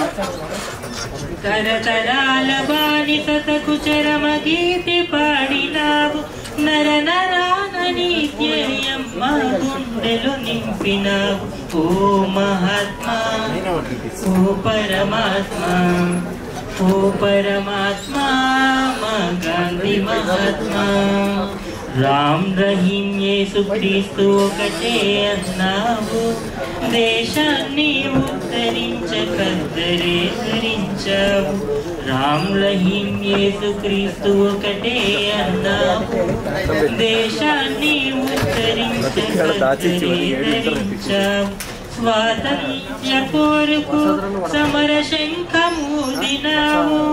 S6: తరతరాల బానిసతకు చరమ గీతి పాడినావు. నర నరాన నీ ధ్యేయం మా గుండెలు నింపినావు. ఓ మహాత్మా, ఓ పరమాత్మా, ఓ పరమాత్మా, మా గాంధీ మహాత్మా. రామ్ రహీం యేసు క్రీస్తు ఒకటే అన్నావు, దేశాన్ని ఉద్ధరించకద్దరే ధరించావు. రామ్ రహీం యేసు క్రీస్తు ఒకటే అన్నావు, దేశాన్ని ఉద్ధరించకద్దరే ధరించావు. స్వాతంత్ర్య కోరుకు సమర శంఖమూదినావు,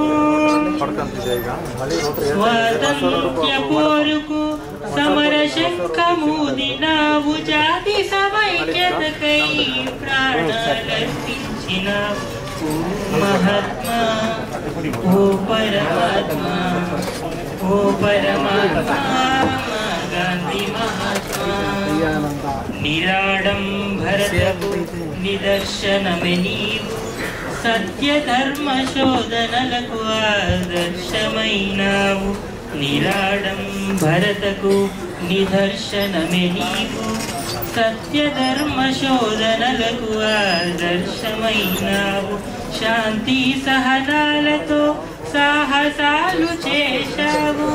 S6: స్వాతంత్ర్య కోరుకు సమర శంఖమూదినావు. జాతి సమైక్యతకై ప్రాణాలర్పించినావు. ఓ మహాత్మా, ఓ పరమాత్మా, ఓ పరమాత్మా, మా గాంధీ మహాత్మా. నిరాడంబరతకు నిదర్శనమే నీవు, సత్య ధర్మ శోధనలకు ఆదర్శమైనావు. నిరాడంబరతకు నిదర్శనమే నీవు, సత్య ధర్మ శోధనలకు ఆదర్శమైనావు. శాంతి సహనాలతో సాహసాలు చేశావు,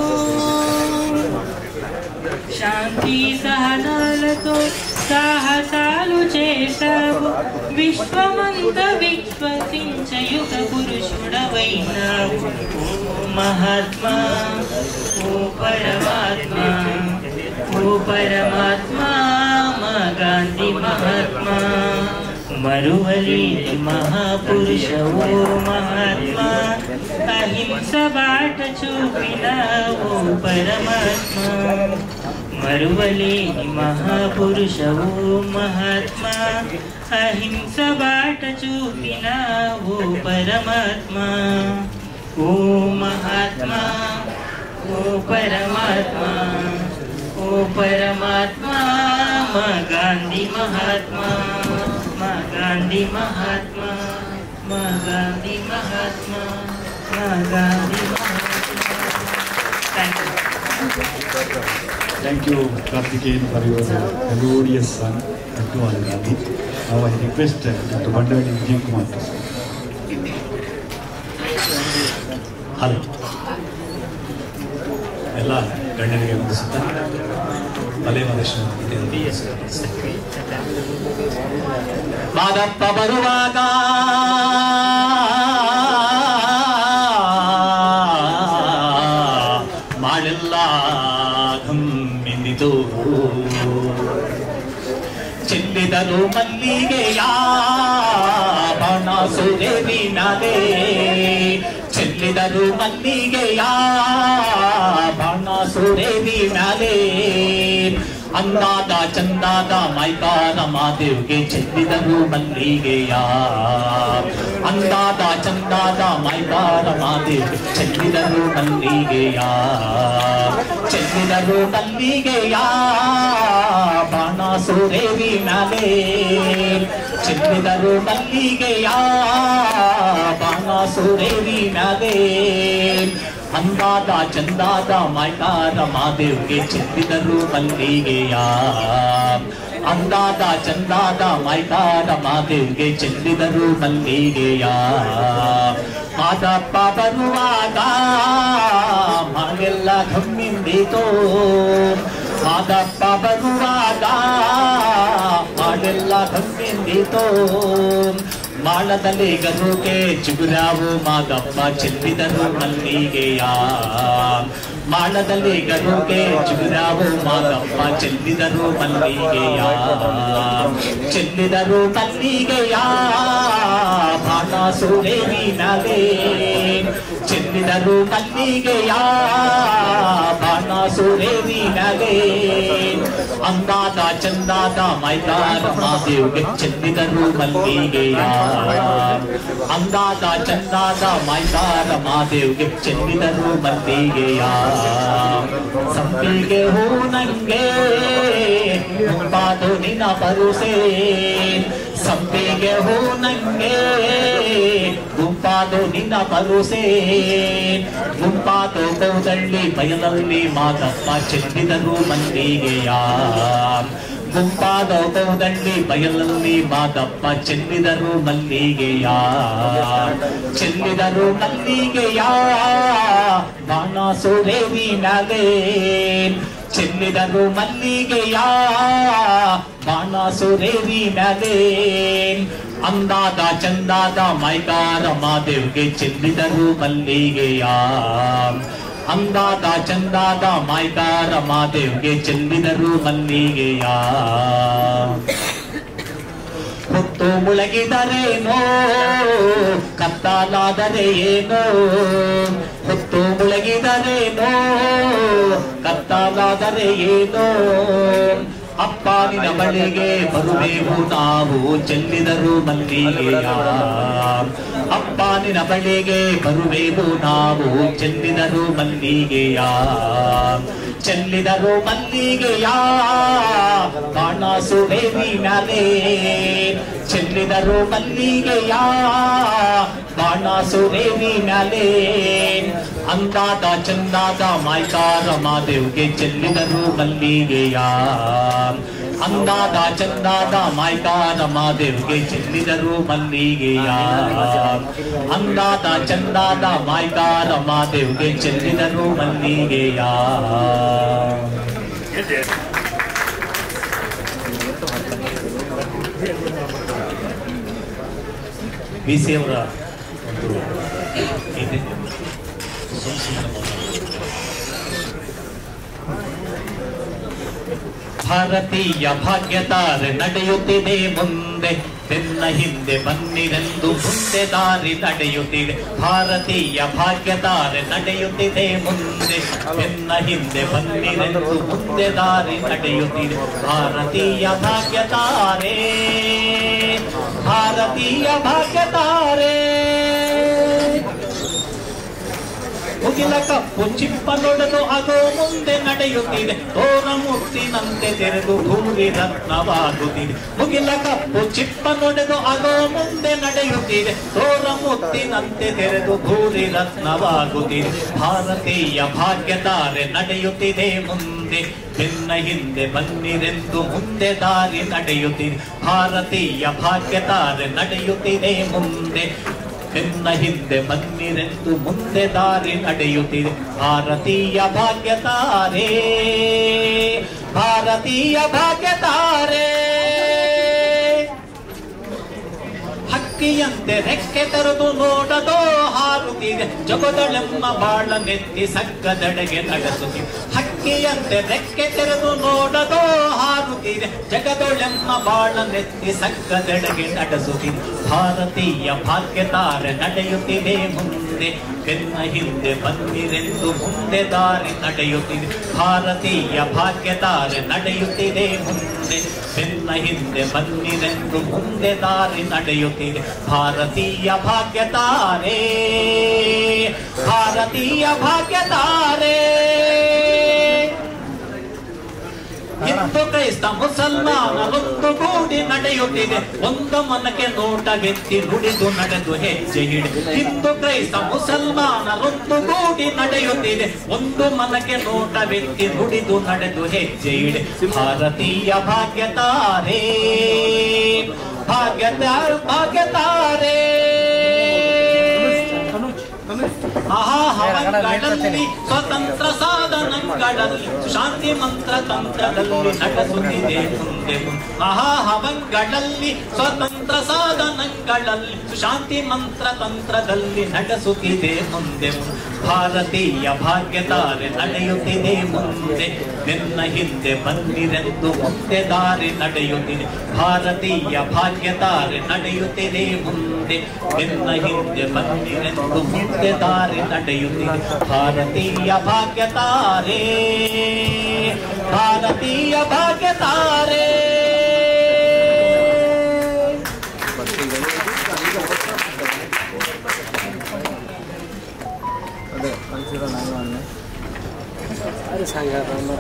S6: శాంతి సహనాలతో సాహసాలు చేశావు. విశ్వమంత విశ్వసించ యుగ పురుషుడవైనావు. ఓ మహాత్మా, ఓ పరమాత్మా, ఓ పరమాత్మా, మా గాంధీ మహాత్మా. మరువలేని మహాపురుష ఓ మహాత్మా, అహింస బాట చూపిన ఓ పరమాత్మా. ಮರುವಲೇನಿ ಮಹಾಪುರುಷವೋ ಮಹಾತ್ಮ ಅಹಿಂಸ ಬಾಟ ಚೂಪಿನ ಓ ಪರಮಾತ್ಮ ಓ ಮಹಾತ್ಮ ಓ ಪರಮಾತ್ಮ ಓ ಪರಮಾತ್ಮ ಮ ಗಾಂಧಿ ಮಹಾತ್ಮ ಮ ಗಾಂಧಿ ಮಹಾತ್ಮ ಮ ಗಾಂಧಿ ಮಹಾತ್ಮ ಮ Gandhi Mahatma. Thank you.
S3: Thank you, Karthikeyan, for your melodious song, Mahatma Gandhi. Now I request Dr. Bandavadi Vijay Kumar to sing. Hello. ಎಲ್ಲ ಗಣ್ಯರಿಗೆ ವಂದಿಸುತ್ತಾ ಮಲೆ ಮಹೇಶ್ವರ ಮಾದಪ್ಪ ಬರುವಾಗ ಮಾಳೆಲ್ಲ ಘಮ್ಮೆಂದಿತು ಚೆಲ್ಲಿದರು ಮಲ್ಲಿಗೆಯ ಬಾಣ ಸುರೇವಿನದೇ ಚೆಲ್ಲಿದರು ಮಲ್ಲಿಗೆಯ ಬಾಣ ಸುರೇವಿನದೇ ಅಂದಾದ ಚಂದಾದ ಮೈಕಾರ ಮಾದೇವ್ಗೆ ಚೆಲ್ಲಿದರು ಮಲ್ಲಿಗೆಯ ಅಂದಾದ ಚಂದಾದ ಮೈಕಾರ ಮಾದೇವ್ಗೆ ಚೆಲ್ಲಿದರು ಮಲ್ಲಿಗೆಯ ಚೆಲ್ಲಿದರು ಮಲ್ಲಿಗೆಯ ಬಾಣ ಸುರೇವಿನದೇ ಚೆಲ್ಲಿದರು ಮಲ್ಲಿಗೆಯ ಬಾಣ ಸುರೇವಿನದೇ ಅಂದಾದ ಚಂದಾದ ಮೈಕಾರ ಮಾದೇವ್ಗೆ ಚೆಲ್ಲಿದರು ಮಲ್ಲಿಗೆಯ ಅಂದಾದ ಚಂದಾದ ಮೈಕಾರ ಮಾದೇವ್ಗೆ ಚೆಲ್ಲಿದರು ಮಲ್ಲಿಗೆಯ ಮಾದಪ್ಪ ಬರುವಾಗ ಮಾಗೆಲ್ಲ ಘಮ್ಮಿಂದಿತೋ ಮಾದಪ್ಪ ಬರುವಾಗ ಮಾಗೆಲ್ಲ ಘಮ್ಮಿಂದಿತೋ ಮಾಳದಲ್ಲಿ ಗರುಗೆ ಚಿಗುರಾವು ಮಾದಪ್ಪ ಚೆಲ್ಲಿದರು ಮಲ್ಲಿಗೆಯ ಮಾಳದಲ್ಲಿ ಗರುಗೆ ಚಿಗುರಾವು ಮಾದಪ್ಪ ಚೆಲ್ಲಿದರು ಮಲ್ಲಿಗೆಯ ಚೆಲ್ಲಿದರು ಮಲ್ಲಿಗೆಯ ಬಾಣ ಸುರೇವಿನದೇ ಚೆಲ್ಲಿದರು ಮಲ್ಲಿಗೆಯ ಬಾಣ ಸುರೇವಿನದೇ ಅಂದಾದ ಚಂದಾದ ಮೈದಾನ ಮಾದೇವ್ಗೆ ಚೆಲ್ಲಿದರು ಮಲ್ಲಿಗೆಯ ಅಂದಾದ ಚಂದಾದ ಮೈದಾನ ಮಾದೇವ್ಗೆ ಚೆಲ್ಲಿದರು ಮಲ್ಲಿಗೆಯ ಸಂಪಿಗೆ ಹೂ ನಂಗೆ ಮುಂಪಾದು ನಿನ್ನ ಬರುಸೆ ಸಂಪಿಗೆ ಹೂ ನಂಗೆ ಗುಂಪಾದು ನಿನ್ನ ಬರುಸೆ ಗುಂಪಾದು ಕೌದಳ್ಳಿ ಬಯಲಲ್ಲಿ ಮಾದಪ್ಪ ಚೆಲ್ಲಿದರು ಮಲ್ಲಿಗೆಯ ಗುಂಪಾದ ಕೌದಳ್ಳಿ ಬಯಲಲ್ಲಿ ಮಾದಪ್ಪ ಚೆಲ್ಲಿದರು ಮಲ್ಲಿಗೆಯ ಚೆಲ್ಲಿದರು ಮಲ್ಲಿಗೆಯ ಬಾಣ ಸುರೇವಿನದೇ ಚೆಲ್ಲಿದರು ಮಲ್ಲಿಗೆಯ ಬಾಣ ಸುರೇವಿನದೇ ಅಂದಾದ ಚಂದಾದ ಮೈಕಾರ ಮಾದೇವ್ಗೆ ಚೆಲ್ಲಿದರು ಮಲ್ಲಿಗೆಯ ಅಂದಾದ ಚಂದಾದ ಮೈಕಾರ ಮಾದೇವ್ಗೆ ಚೆಲ್ಲಿದರು ಮಲ್ಲಿಗೆಯ ಹೊತ್ತು ಮುಳಗಿದರೇನೋ ಕತ್ತಾಲಾದರೆ ಏನೋ ಹೊತ್ತು ಮುಳಗಿದರೇನೋ ಕತ್ತಾಲಾದರೆ ಏನೋ ಅಪ್ಪ ನಿನ್ನ ಬಳಿಗೆ ಬರುವೆವು ನಾವು ಚೆಲ್ಲಿದರು ಮಲ್ಲಿಗೆಯ ಅಪ್ಪ ನಿನ್ನ ಬಳಿಗೆ ಬರುವೆವು ನಾವು ಚೆಲ್ಲಿದರು ಮಲ್ಲಿಗೆಯ ಚೆಲ್ಲಿದರು ಮಲ್ಲಿಗೆಯ ಬಾಣ ಸುರೇವಿನದೇ ಚೆಲ್ಲಿದರು ಮಲ್ಲಿಗೆಯ ಬಾಣ ಸುರೇವಿನದೇ ಅಂದಾದ ಚಂದಾದ ಮೈಕಾರ ಮಾದೇವ್ಗೆ ಚೆಲ್ಲಿದರು ಮಲ್ಲಿಗೆಯ ಅಂದಾದ ಚಂದಾದ ಮೈಕಾರ ಮಾದೇವ್ಗೆ ಚೆಲ್ಲಿದರು ಮಲ್ಲಿಗೆಯ ಅಂದಾದ ಚಂದಾದ ಮೈಕಾರ ಮಾದೇವ್ಗೆ ಚೆಲ್ಲಿದರು ಮಲ್ಲಿಗೆಯ ಬಿಸಿ ಅವರ ಇದೆ ಭಾರತೀಯ ಭಾಗ್ಯತಾರೆ ನಡೆಯುತ್ತಿದೆ ಮುಂದೆ
S7: ಬೆನ್ನ ಹಿಂದೆ ಬನ್ನಿರೆಂದು ಮುಂದೆ ದಾರಿ ನಡೆಯುತ್ತಿದೆ ಭಾರತೀಯ ಭಾಗ್ಯತಾರೆ ನಡೆಯುತ್ತಿದೆ ಮುಂದೆ ಬೆನ್ನ ಹಿಂದೆ ಬನ್ನಿರೆಂದು ಮುಂದೆ ದಾರಿ ನಡೆಯುತ್ತಿದೆ ಭಾರತೀಯ ಭಾಗ್ಯತಾರೆ ಭಾರತೀಯ ಭಾಗ್ಯತಾರೆ ಮುಗಿಲ ಕಪ್ಪು ಚಿಪ್ಪ ನೋಡಲು ಅದೋ ಮುಂದೆ ನಡೆಯುತ್ತಿದೆ ತೋರ ಮುತ್ತಿನಂತೆ ತೆರೆದು ಭೂರಿ ರತ್ನವಾಗುತ್ತಿದೆ ಮುಗಿಲ ಕಪ್ಪು ಚಿಪ್ಪ ನೋಡಲು ಅದೋ ಮುಂದೆ ನಡೆಯುತ್ತಿದೆ ತೋರ ಮುತ್ತಿನಂತೆ ತೆರೆದು ಭೂರಿ ರತ್ನವಾಗುತ್ತಿದೆ ಭಾರತೀಯ ಭಾಗ್ಯತಾರೆ ನಡೆಯುತ್ತಿದೆ ಮುಂದೆ ಬೆನ್ನ ಹಿಂದೆ ಬನ್ನಿರೆಂದು ಮುಂದೆ ದಾರಿ ನಡೆಯುತ್ತಿದೆ ಭಾರತೀಯ ಭಾಗ್ಯತಾರೆ ನಡೆಯುತ್ತಿದೆ ಮುಂದೆ ಬೆನ್ನ ಹಿಂದೆ ಬನ್ನಿರೆಂದು ಮುಂದೆ ದಾರಿ ನಡೆಯುತ್ತಿದೆ ಭಾರತೀಯ ಭಾಗ್ಯತಾರೆ ಭಾರತೀಯ ಭಾಗ್ಯತಾರೆ ಹಕ್ಕಿಯಂತೆ ರೆಕ್ಕೆ ತೆರೆದು ನೋಡದೋ ಹಾರುತ್ತಿದೆ ಜಗದಳೆಮ್ಮ ಬಾಳ ನೆತ್ತಿ ಸಕ್ಕದಡೆಗೆ ನಡೆಸುತ್ತಿದೆ ಹಕ್ಕಿಯಂತೆ ರೆಕ್ಕೆ ತೆರೆದು ನೋಡದೋ ಹಾರುತ್ತಿದೆ ಜಗದೊಳೆಮ್ಮ ಬಾಳ ನೆತ್ತಿ ಸಕ್ಕದಡೆಗೆ ನಡೆಸುತ್ತಿದೆ ಭಾರತೀಯ ಭಾಗ್ಯತಾರೆ ನಡೆಯುತ್ತಿದೆ ಮುಂದೆ ಬೆನ್ನ ಹಿಂದೆ ಬನ್ನಿರೆಂದು ಮುಂದೆ ದಾರಿ ನಡೆಯುತ್ತಿದೆ ಭಾರತೀಯ ಭಾಗ್ಯತಾರೆ ನಡೆಯುತ್ತಿದೆ ಮುಂದೆ ಬೆನ್ನ ಹಿಂದೆ ಬನ್ನಿರೆಂದು ಮುಂದೆ ದಾರಿ ನಡೆಯುತ್ತಿದೆ ಭಾರತೀಯ ಭಾಗ್ಯತಾರೆ ಭಾರತೀಯ ಭಾಗ್ಯತಾರೆ ಹಿಂದೂ ಕ್ರೈಸ್ತ ಮುಸಲ್ಮಾನರೊಂದು ಗೂಡಿ ನಡೆಯುತ್ತಿದೆ ಒಂದು ಮನಕ್ಕೆ ನೋಟವೆತ್ತಿ ನುಡಿದು ನಡೆದು ಹೆಜ್ಜೆ ಹಿಡಿ ಹಿಂದೂ ಕ್ರೈಸ್ತ ಮುಸಲ್ಮಾನರೊಂದು ಗೂಡಿ ನಡೆಯುತ್ತಿದೆ ಒಂದು ಮನಕ್ಕೆ ನೋಟವೆತ್ತಿ ನುಡಿದು ನಡೆದು ಹೆಜ್ಜೆ ಹಿಡಿ ಭಾರತೀಯ ಭಾಗ್ಯತಾರೆ ಭಾಗ್ಯತಾರೆ ಭಾಗ್ಯತಾರೆ ಮಹಾಹವನಗಳಲ್ಲಿ ಸ್ವತಂತ್ರ ಸಾಧನಗಳಲ್ಲಿ ಶಾಂತಿ ಮಂತ್ರ ತಂತ್ರದಲ್ಲಿ ನಡೆಸುತ್ತಿದೆ ಮುಂದೆ ಮಹಾಹವನಗಳಲ್ಲಿ ಸ್ವತಂತ್ರ ಸಾಧನಗಳಲ್ಲಿ ಶಾಂತಿ ಮಂತ್ರ ತಂತ್ರದಲ್ಲಿ ನಡೆಸುತ್ತಿದೆ ಮುಂದೆ ಭಾರತೀಯ ಭಾಗ್ಯತಾರೆ ನಡೆಯುತ್ತಿದೆ ಮುಂದೆ ಬೆನ್ನ ಹಿಂದೆ ಬನ್ನಿರೆಂದು ಮುಂದೆ ದಾರಿ ನಡೆಯುತ್ತಿದೆ ಭಾರತೀಯ ಭಾಗ್ಯತಾರೆ ನಡೆಯುತ್ತಿದೆ ಮುಂದೆ ಬೆನ್ನ ಹಿಂದೆ ಬನ್ನಿರೆಂದು ಮುಂದೆ ದಾರಿ ನಡೆಯುತ್ತಿದೆ ಭಾರತೀಯ ಭಾಗ್ಯತಾರೆ ಭಾರತೀಯ ಭಾಗ್ಯತಾರೆ
S4: ಅದೇ 1091 ಅದು ಸಂಘ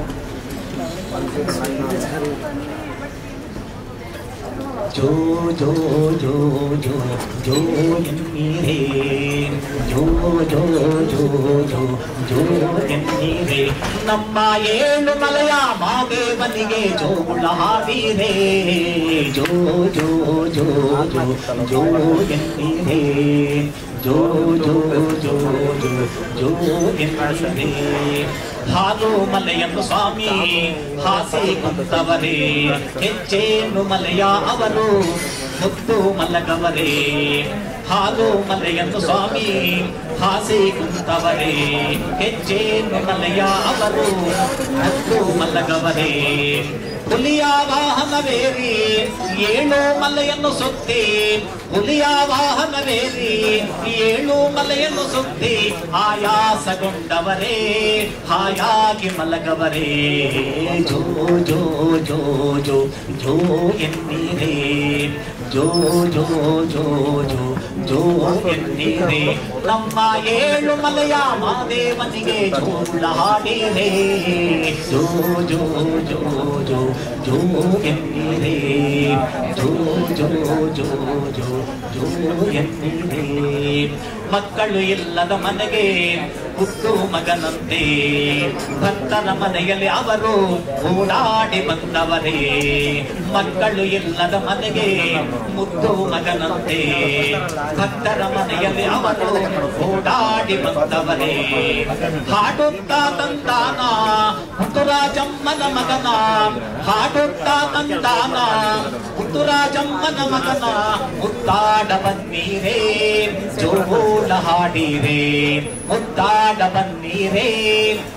S7: जो जो जो जो जो ಎನ್ನಿರೆ ಜೋ ಜೋ ಜೋ ಜೋ ಜೋ ಎನ್ನಿರೆ ನಮ್ಮ ಏಳು ಮಲೆಯ ಮಾದೇವನಿಗೆ ಜೋಗುಳ ಹಾಡಿರೆ ಜೋ ಜೋ ಜೋ ಜೋ ಜೋ ಎನ್ನಿರೆ ಜೋ ಜೋ ಜೋ ಜೋ ಜೋ ಎನ್ನಿರೆ ಹಾಲು ಮಲೆಯನ್ನು ಸ್ವಾಮಿ ಹಾಸಿ ಕುಂತವರೇ ಹೆಜ್ಜೇನು ಮಲೆಯ ಅವರು ಮುತ್ತು ಮಲಗವರೇ ಹಾಲು ಮಲೆಯನ್ನು ಸ್ವಾಮಿ ಹಾಸಿ ಕುಂತವರೇ ಹೆಜ್ಜೇನು ಮಲೆಯ ಅವರು ಮುತ್ತು ಮಲಗವರೇ ಹುಲಿಯ ವಾಹನವೇರಿ ಏಳು ಮಲೆಯನ್ನು ಸುತ್ತಿ ಹುಲಿಯ ವಾಹನವೇರಿ ಏಳು ಮಲೆಯನ್ನು ಸುತ್ತಿ ಆಯಾಸಗೊಂಡವರೇ ಹಾಯಾಗಿ ಮಲಗವರೇ ಜೋ ಜೋ ಜೋ ಜೋ ಜೋ ಎನ್ನಿರೆ ಜೋ ಜೋ ಜೋ ಜೋ ಜೋ ಎನ್ನಿರೆ ನಮ್ಮ ಏಳು ಮಲೆಯ ಮಾದೇವನಿಗೆ ಜೋಳ ಹಾಡಿರೆ ಜೋ ಜೋ ಜೋ ಜೋ ಜೋ ಎನ್ನಿರೆ ಜೋ ಜೋ ಜೋ ಜೋ ಜೋ ಎನ್ನಿರೆ ಮಕ್ಕಳು ಇಲ್ಲದ ಮನೆಗೆ ಹುಟ್ಟು ಮಗನಂತೆ ಭಕ್ತರ ಮನೆಯಲ್ಲಿ ಅವರು ಓಡಾಡಿ ಬಂದವರೇ ಮಕ್ಕಳು ಇಲ್ಲದ ಮನೆಗೆ ಮುದ್ದು ಮಗನಂತೆ ಭಕ್ತರ ಮನೆಯಲ್ಲಿ ಅವರು ಓಡಾಡಿ ಬಂದವರೇ ಹಾಡುತ್ತಾ ತಂದಾನ ಮುತ್ತುರಾಜಮ್ಮನ ಮಗನ ಹಾಡುತ್ತಾ ತಂದಾನ ಮುತ್ತುರಾಜಮ್ಮನ ಮಗನ ಮುತ್ತಾಡ ಬನ್ನೀರೇ ಜೋಗೂಲ ಹಾಡಿರೇ ಮುತ್ತಾಡ ಬನ್ನೀರೇ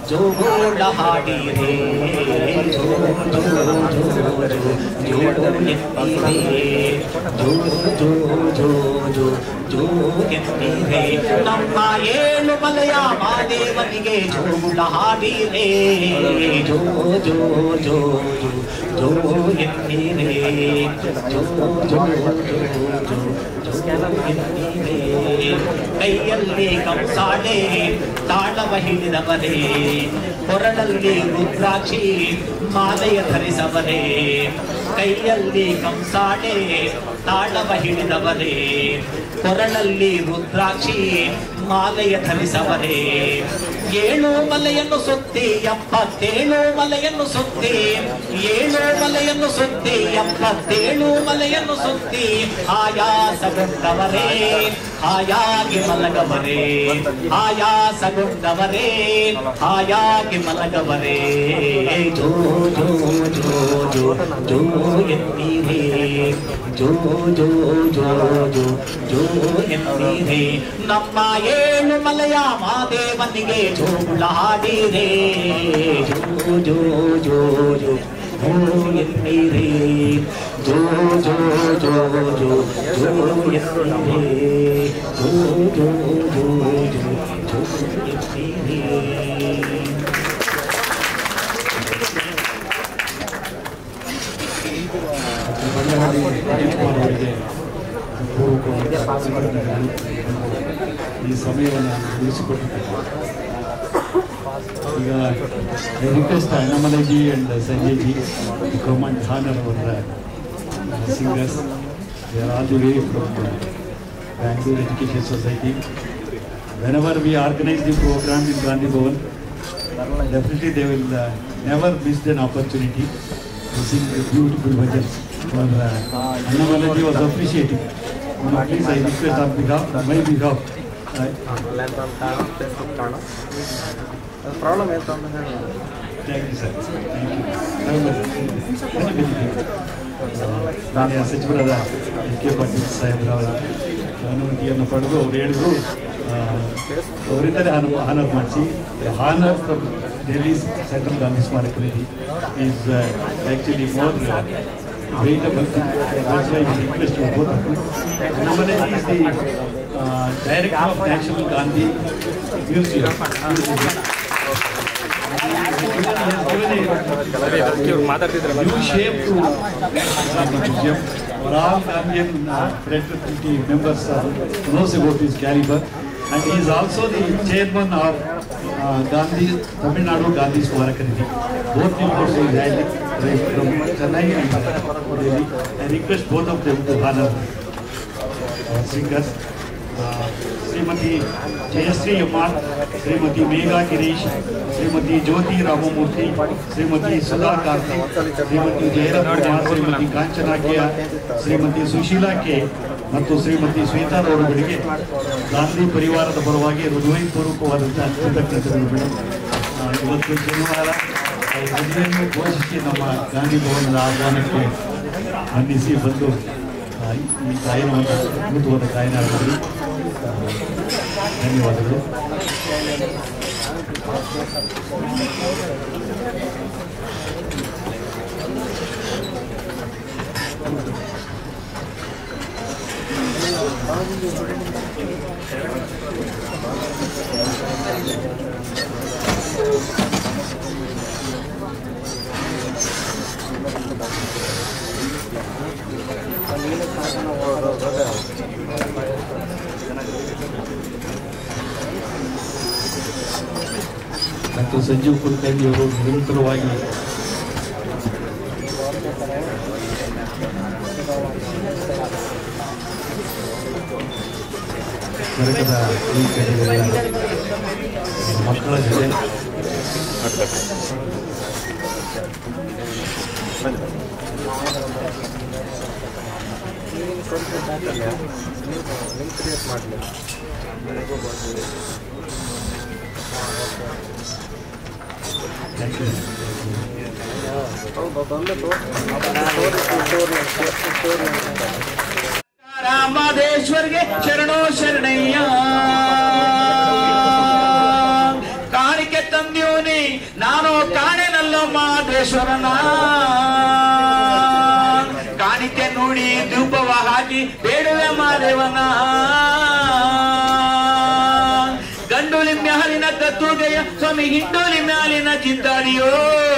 S7: ಜೋಗೋಳ ಹಾಡಿರೆ ಜೋ ಜೋ ಜೋ ಜೋ ಎನ್ನಿರೆ ಜೋ ಜೋ ಜೋ ಜೋ ಜೋ ಎನ್ನಿರೆ ನಮ್ಮ ಏಳು ಮಲೆಯ ಮಾದೇವನಿಗೆ ಜೋಗುಳ ಹಾಡಿರೆ ಜೋ ಜೋ ಜೋ ಜೋ ಜೋ ಎನ್ನಿರೆ ಜೋ ಜೋ ಜೋ ಕೈಯಲ್ಲಿ ಕಂಸಾಳೆ ತಾಳವ ಹಿಡಿದವರೇ ಕೊರಳಲ್ಲಿ ರುದ್ರಾಕ್ಷಿ ಮಾಲೆಯ ಧರಿಸವರೇ ಕೈಯಲ್ಲಿ ಕಂಸಾಳೆ ತಾಳವ ಹಿಡಿದವರೇ ಕೊರಳಲ್ಲಿ ರುದ್ರಾಕ್ಷಿ ಮಾಲೆಯ ಧರಿಸವರೇ ಏಳು ಮಲೆಯನ್ನು ಸುತ್ತಿ 77 ಮಲೆಯನ್ನು ಸುತ್ತಿ 7 ಮಲೆಯನ್ನು ಸುತ್ತಿ 77 ಮಲೆಯನ್ನು ಸುತ್ತಿ ಆಯಾಸಗೊಂಡವರೇ ಆಯಾಗಿ ಮಲಗವರೇ ಆಯಾಸಗೊಂಡವರೇ ಆಯಾಗಿ ಮಲಗವರೇ ಜೋ ಜೋ ಜೋ ಜೋ ಜೋ ಎನ್ನಿರೆ ಜೋ ಜೋ ಜೋ ಜೋ ಜೋ ಎನ್ನಿರೆ ನಮ್ಮ ಏಳು ಮಲೆಯ ಮಾದೇವನಿಗೆ ಜೋಗುಳ ಹಾಡಿರೆ ಜೋ ಜೋ ಜೋ ಜೋ ಜೋ ಎನ್ನಿರೆ ಜೋ ಜೋ ಜೋ ಜೋ ಜೋ ಎನ್ನಿರೆ ಜೋ ಜೋ ಜೋ ಜೋ ಜೋ ಎನ್ನಿರೆ
S3: ಅವರಿಗೆ ಈ ಸಮಯವನ್ನು ಉಳಿಸಿಕೊಟ್ಟಿದ್ದಾರೆ. ಈಗ I request Annamalaiji and Sanjayji to come and honor our singers. They are all the way from Bangalore Education Society. Whenever we organize the program in Gandhi Bhavan, definitely they will never miss an opportunity to sing beautiful bhajans. Annamalaji was appreciating. Please, I request on behalf, my behalf.
S2: Problem ಏನು ಅಂತ ಹೇಳಿ.
S3: Thank you, sir. Thank you. ನಾನು ಸಚಿವರಾದ K Patil ಸಾಹೇಬ್ರವರ ಅನುಮತಿಯನ್ನು ಪಡೆದು ಅವ್ರು ಹೇಳಿದ್ರು ಅವರಿಂದಲೇ ಹಾನರ್ ಮಾಡಿಸಿ honour from Delhi central Gandhi ಸ್ಮಾರಕ committee is actually more weightable. That's why we request you both. Annamalaji is the director of National Gandhi Museum. New shape to museum. All Gandhian fraternity members knows about his caliber, and he is also the chairman of Gandhi Tamil Nadu Gandhi Smaraka Committee. Both reports he is handling from Chennai and Delhi. I request both of them to honor our singers. Srimati Jayasri Ammar, Srimati Megha Girish, Srimati Jyoti Ramamurthy, Srimati Sudha Karthi, Srimati Jairam Kumar, Srimati Kanchana K, Srimati Sushila K, ಮತ್ತು ಶ್ರೀಮತಿ ಶ್ವೇತಾ ಅವರುಗಳಿಗೆ ಗಾಂಧಿ ಪರಿವಾರದ ಪರವಾಗಿ ಹೃದಯಪೂರ್ವಕವಾದಂತಹ ಕೃತಜ್ಞತೆಗಳು madam. ಇವತ್ತು ಶನಿವಾರ ಮದುವೆಯನ್ನು ಘೋಷಿಸಿ ನಮ್ಮ ಗಾಂಧಿ ಭವನದ ಆಹ್ವಾನಕ್ಕೆ ಮನ್ನಿಸಿ ಬಂದು ಈ ಗಾಯನವನ್ನು ಅದ್ಭುತವಾದ ಗಾಯನ ಮಾಡಿದ್ರಿ. ಧನ್ಯವಾದಗಳು. ಮತ್ತು ಸಂಜೀವ್ ಕುಲಕರ್ಣಿ ಅವರು ನಿರಂತರವಾಗಿ ಕರಕದ ಈ ಮಕ್ಕಳ ಜೊತೆ
S2: ಮಾಡಲಿ.
S7: ರಾಮದೇಶ್ವರ್ಗೆ ಶರಣೋ ಶರಣಯ್ಯ ಕಾಣಿಕೆ ತಂದ್ಯೋನೇ ಮಾದೇಶ್ವರನ ಕಾಣಿಕೆ ನೋಡಿ ಧೂಪವ ಹಾಕಿ ಬೇಡುವೆ ಮಾದೇವನ ಗಂಡುಲಿ ಮ್ಯಾಲಿನ ಕತ್ತುಗೆಯ ಸ್ವಾಮಿ ಹಿಂಡುಲಿ ಮ್ಯಾಲಿನ ಚಿತ್ತಾಡಿಯೋ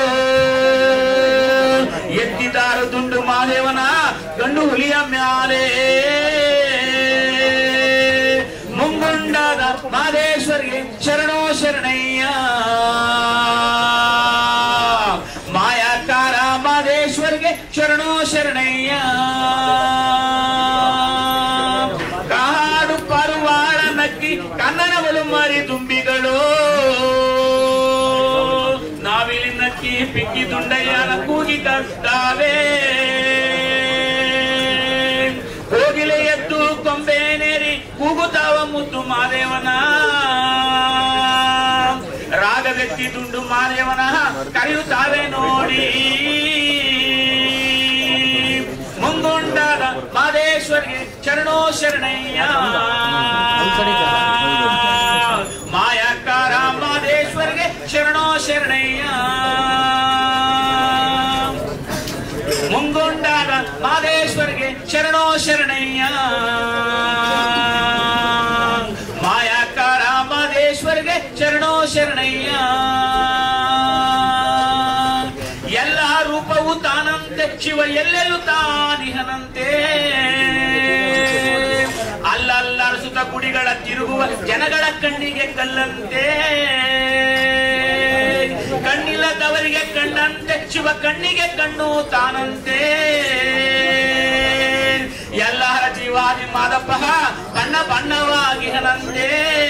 S7: ಎತ್ತಿದಾರು ದುಂಡು ಮಾದೇವನ ಗಂಡು ಹುಲಿಯ ಮ್ಯಾಲೆ ಮುಂಗುಂಡಾದ ಮಾದೇಶ್ವರಿಗೆ ಶರಣೋ ಶರಣಯ್ಯ ಮಾಯಾಕಾರ ಮಾದೇಶ್ವರಿಗೆ ಶರಣೋ ಶರಣಯ್ಯ ಕಾಡು ಪರುವಾಳ ನಕ್ಕಿ ಕನ್ನಡಗಳು ಮರಿ ತುಂಬಿಗಳು ನಾವಿಲಿ ನಕ್ಕಿ ಪಿಕ್ಕಿ ದುಂಡಯ್ಯನ ಕೂಗಿ ಕರ್ತಾವೆ ಕೋಗಿಲೆ ಎದ್ದು ಕೊಂಬೇನೇರಿ ಕೂಗುತ್ತಾವ ಮುದ್ದು ಮಾದೇವನ ರಾಗವೆತ್ತಿ ದುಂಡು ಮಾದೇವನ ಕರೆಯುತ್ತಾವೆ ನೋಡಿ ಮುಂಗುಂಡಾದ ಮಾದೇಶ್ವರಿಗೆ ಶರಣೋ ಶರಣಯ್ಯ ಮಾಯಾಕಾರ ಮಾದೇಶ್ವರಿಗೆ ಶರಣೋ ಶರಣಯ್ಯ ಮುಂಗುಂಡಾದ ಮಾದೇಶ್ವರಿಗೆ ಶರಣೋ ಶರಣಯ್ಯ ಮಾಯಾಕಾರ ಮಾದೇಶ್ವರಿಗೆ ಶರಣೋ ಶರಣಯ್ಯ ಎಲ್ಲ ರೂಪವು ತಾನಂತೆ ಶಿವ ಎಲ್ಲೆಲ್ಲೂ ತಾನಿಹನಂತೆ ಅಲ್ಲಲ್ಲರಸುತ್ತ ಗುಡಿಗಳ ತಿರುಗುವ ಜನಗಳ ಕಣ್ಣಿಗೆ ಕಲ್ಲಂತೆ ಕಣ್ಣಿಲ್ಲದವರಿಗೆ ಕಣ್ಣಂತೆ ಶಿವ ಕಣ್ಣಿಗೆ ಕಣ್ಣು ತಾನಂತೆ ಎಲ್ಲರ ಜೀವಾದಿ ಮಾದಪ್ಪ ಬಣ್ಣ ಬಣ್ಣವಾಗಿಹನಂತೆ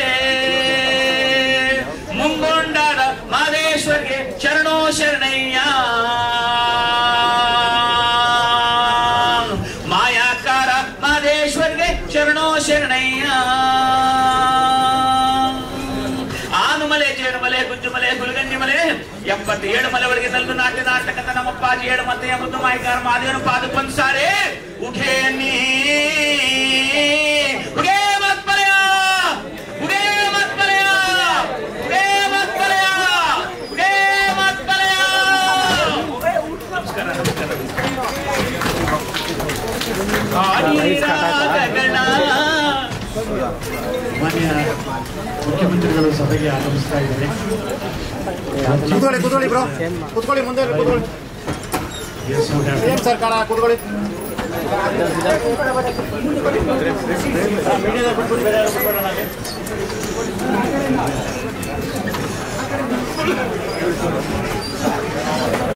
S7: ಮುಂಗೊಂಡಾದ ಮಾದೇಶ್ವರಿಗೆ ಶರಣೋ ಶರಣಯ್ಯ ಮಾಯಾಕಾರ ಮಾದೇಶ್ವರಿಗೆ ಶರಣೋ ಶರಣಯ್ಯ ಆನುಮಲೆ ಜೇನುಮಲೆ ಗುಜ್ಜುಮಲೆ ಗುಲ್ಗಂಡಿ ಮಲೆ 77 ಮಲೆ ಒಳಗೆ ನಲ್ಲು ನಾಟ್ಯ ನಾಟಕ ನಮ್ಮಪ್ಪಾಜಿ 7 ಮತ್ತೆ ಮುದ್ದು ಮಾಯಕಾರ ಮಾದೇವನ ಪಾದ ಪಂಸಾರೆ ಉಘೇ ನೀ ಉಘೇ ಮತ್ ಪರ್ಯ ಉಘೇ ಮತ್ ಪರ್ಯ ಉಘೇ ಮತ್ ಪರ್ಯ ಉಘೇ ಮತ್ ಪರ್ಯ ನಮಸ್ಕಾರ
S3: ಮಾನ್ಯ ಮುಖ್ಯಮಂತ್ರಿಗಳು ಸಭೆಗೆ ಆಗಮಿಸ್ತಾ ಇದ್ದಾರೆ.
S4: ಕೂತ್ಕೊಳ್ಳಿ ಬ್ರೋ, ಕೂತ್ಕೊಳ್ಳಿ, ಮುಂದೆ ಕೂತ್ಕೊಳ್ಳಿ. ಏನ್ ಸರ್ಕಾರ, ಕೂತ್ಕೊಳ್ಳಿ.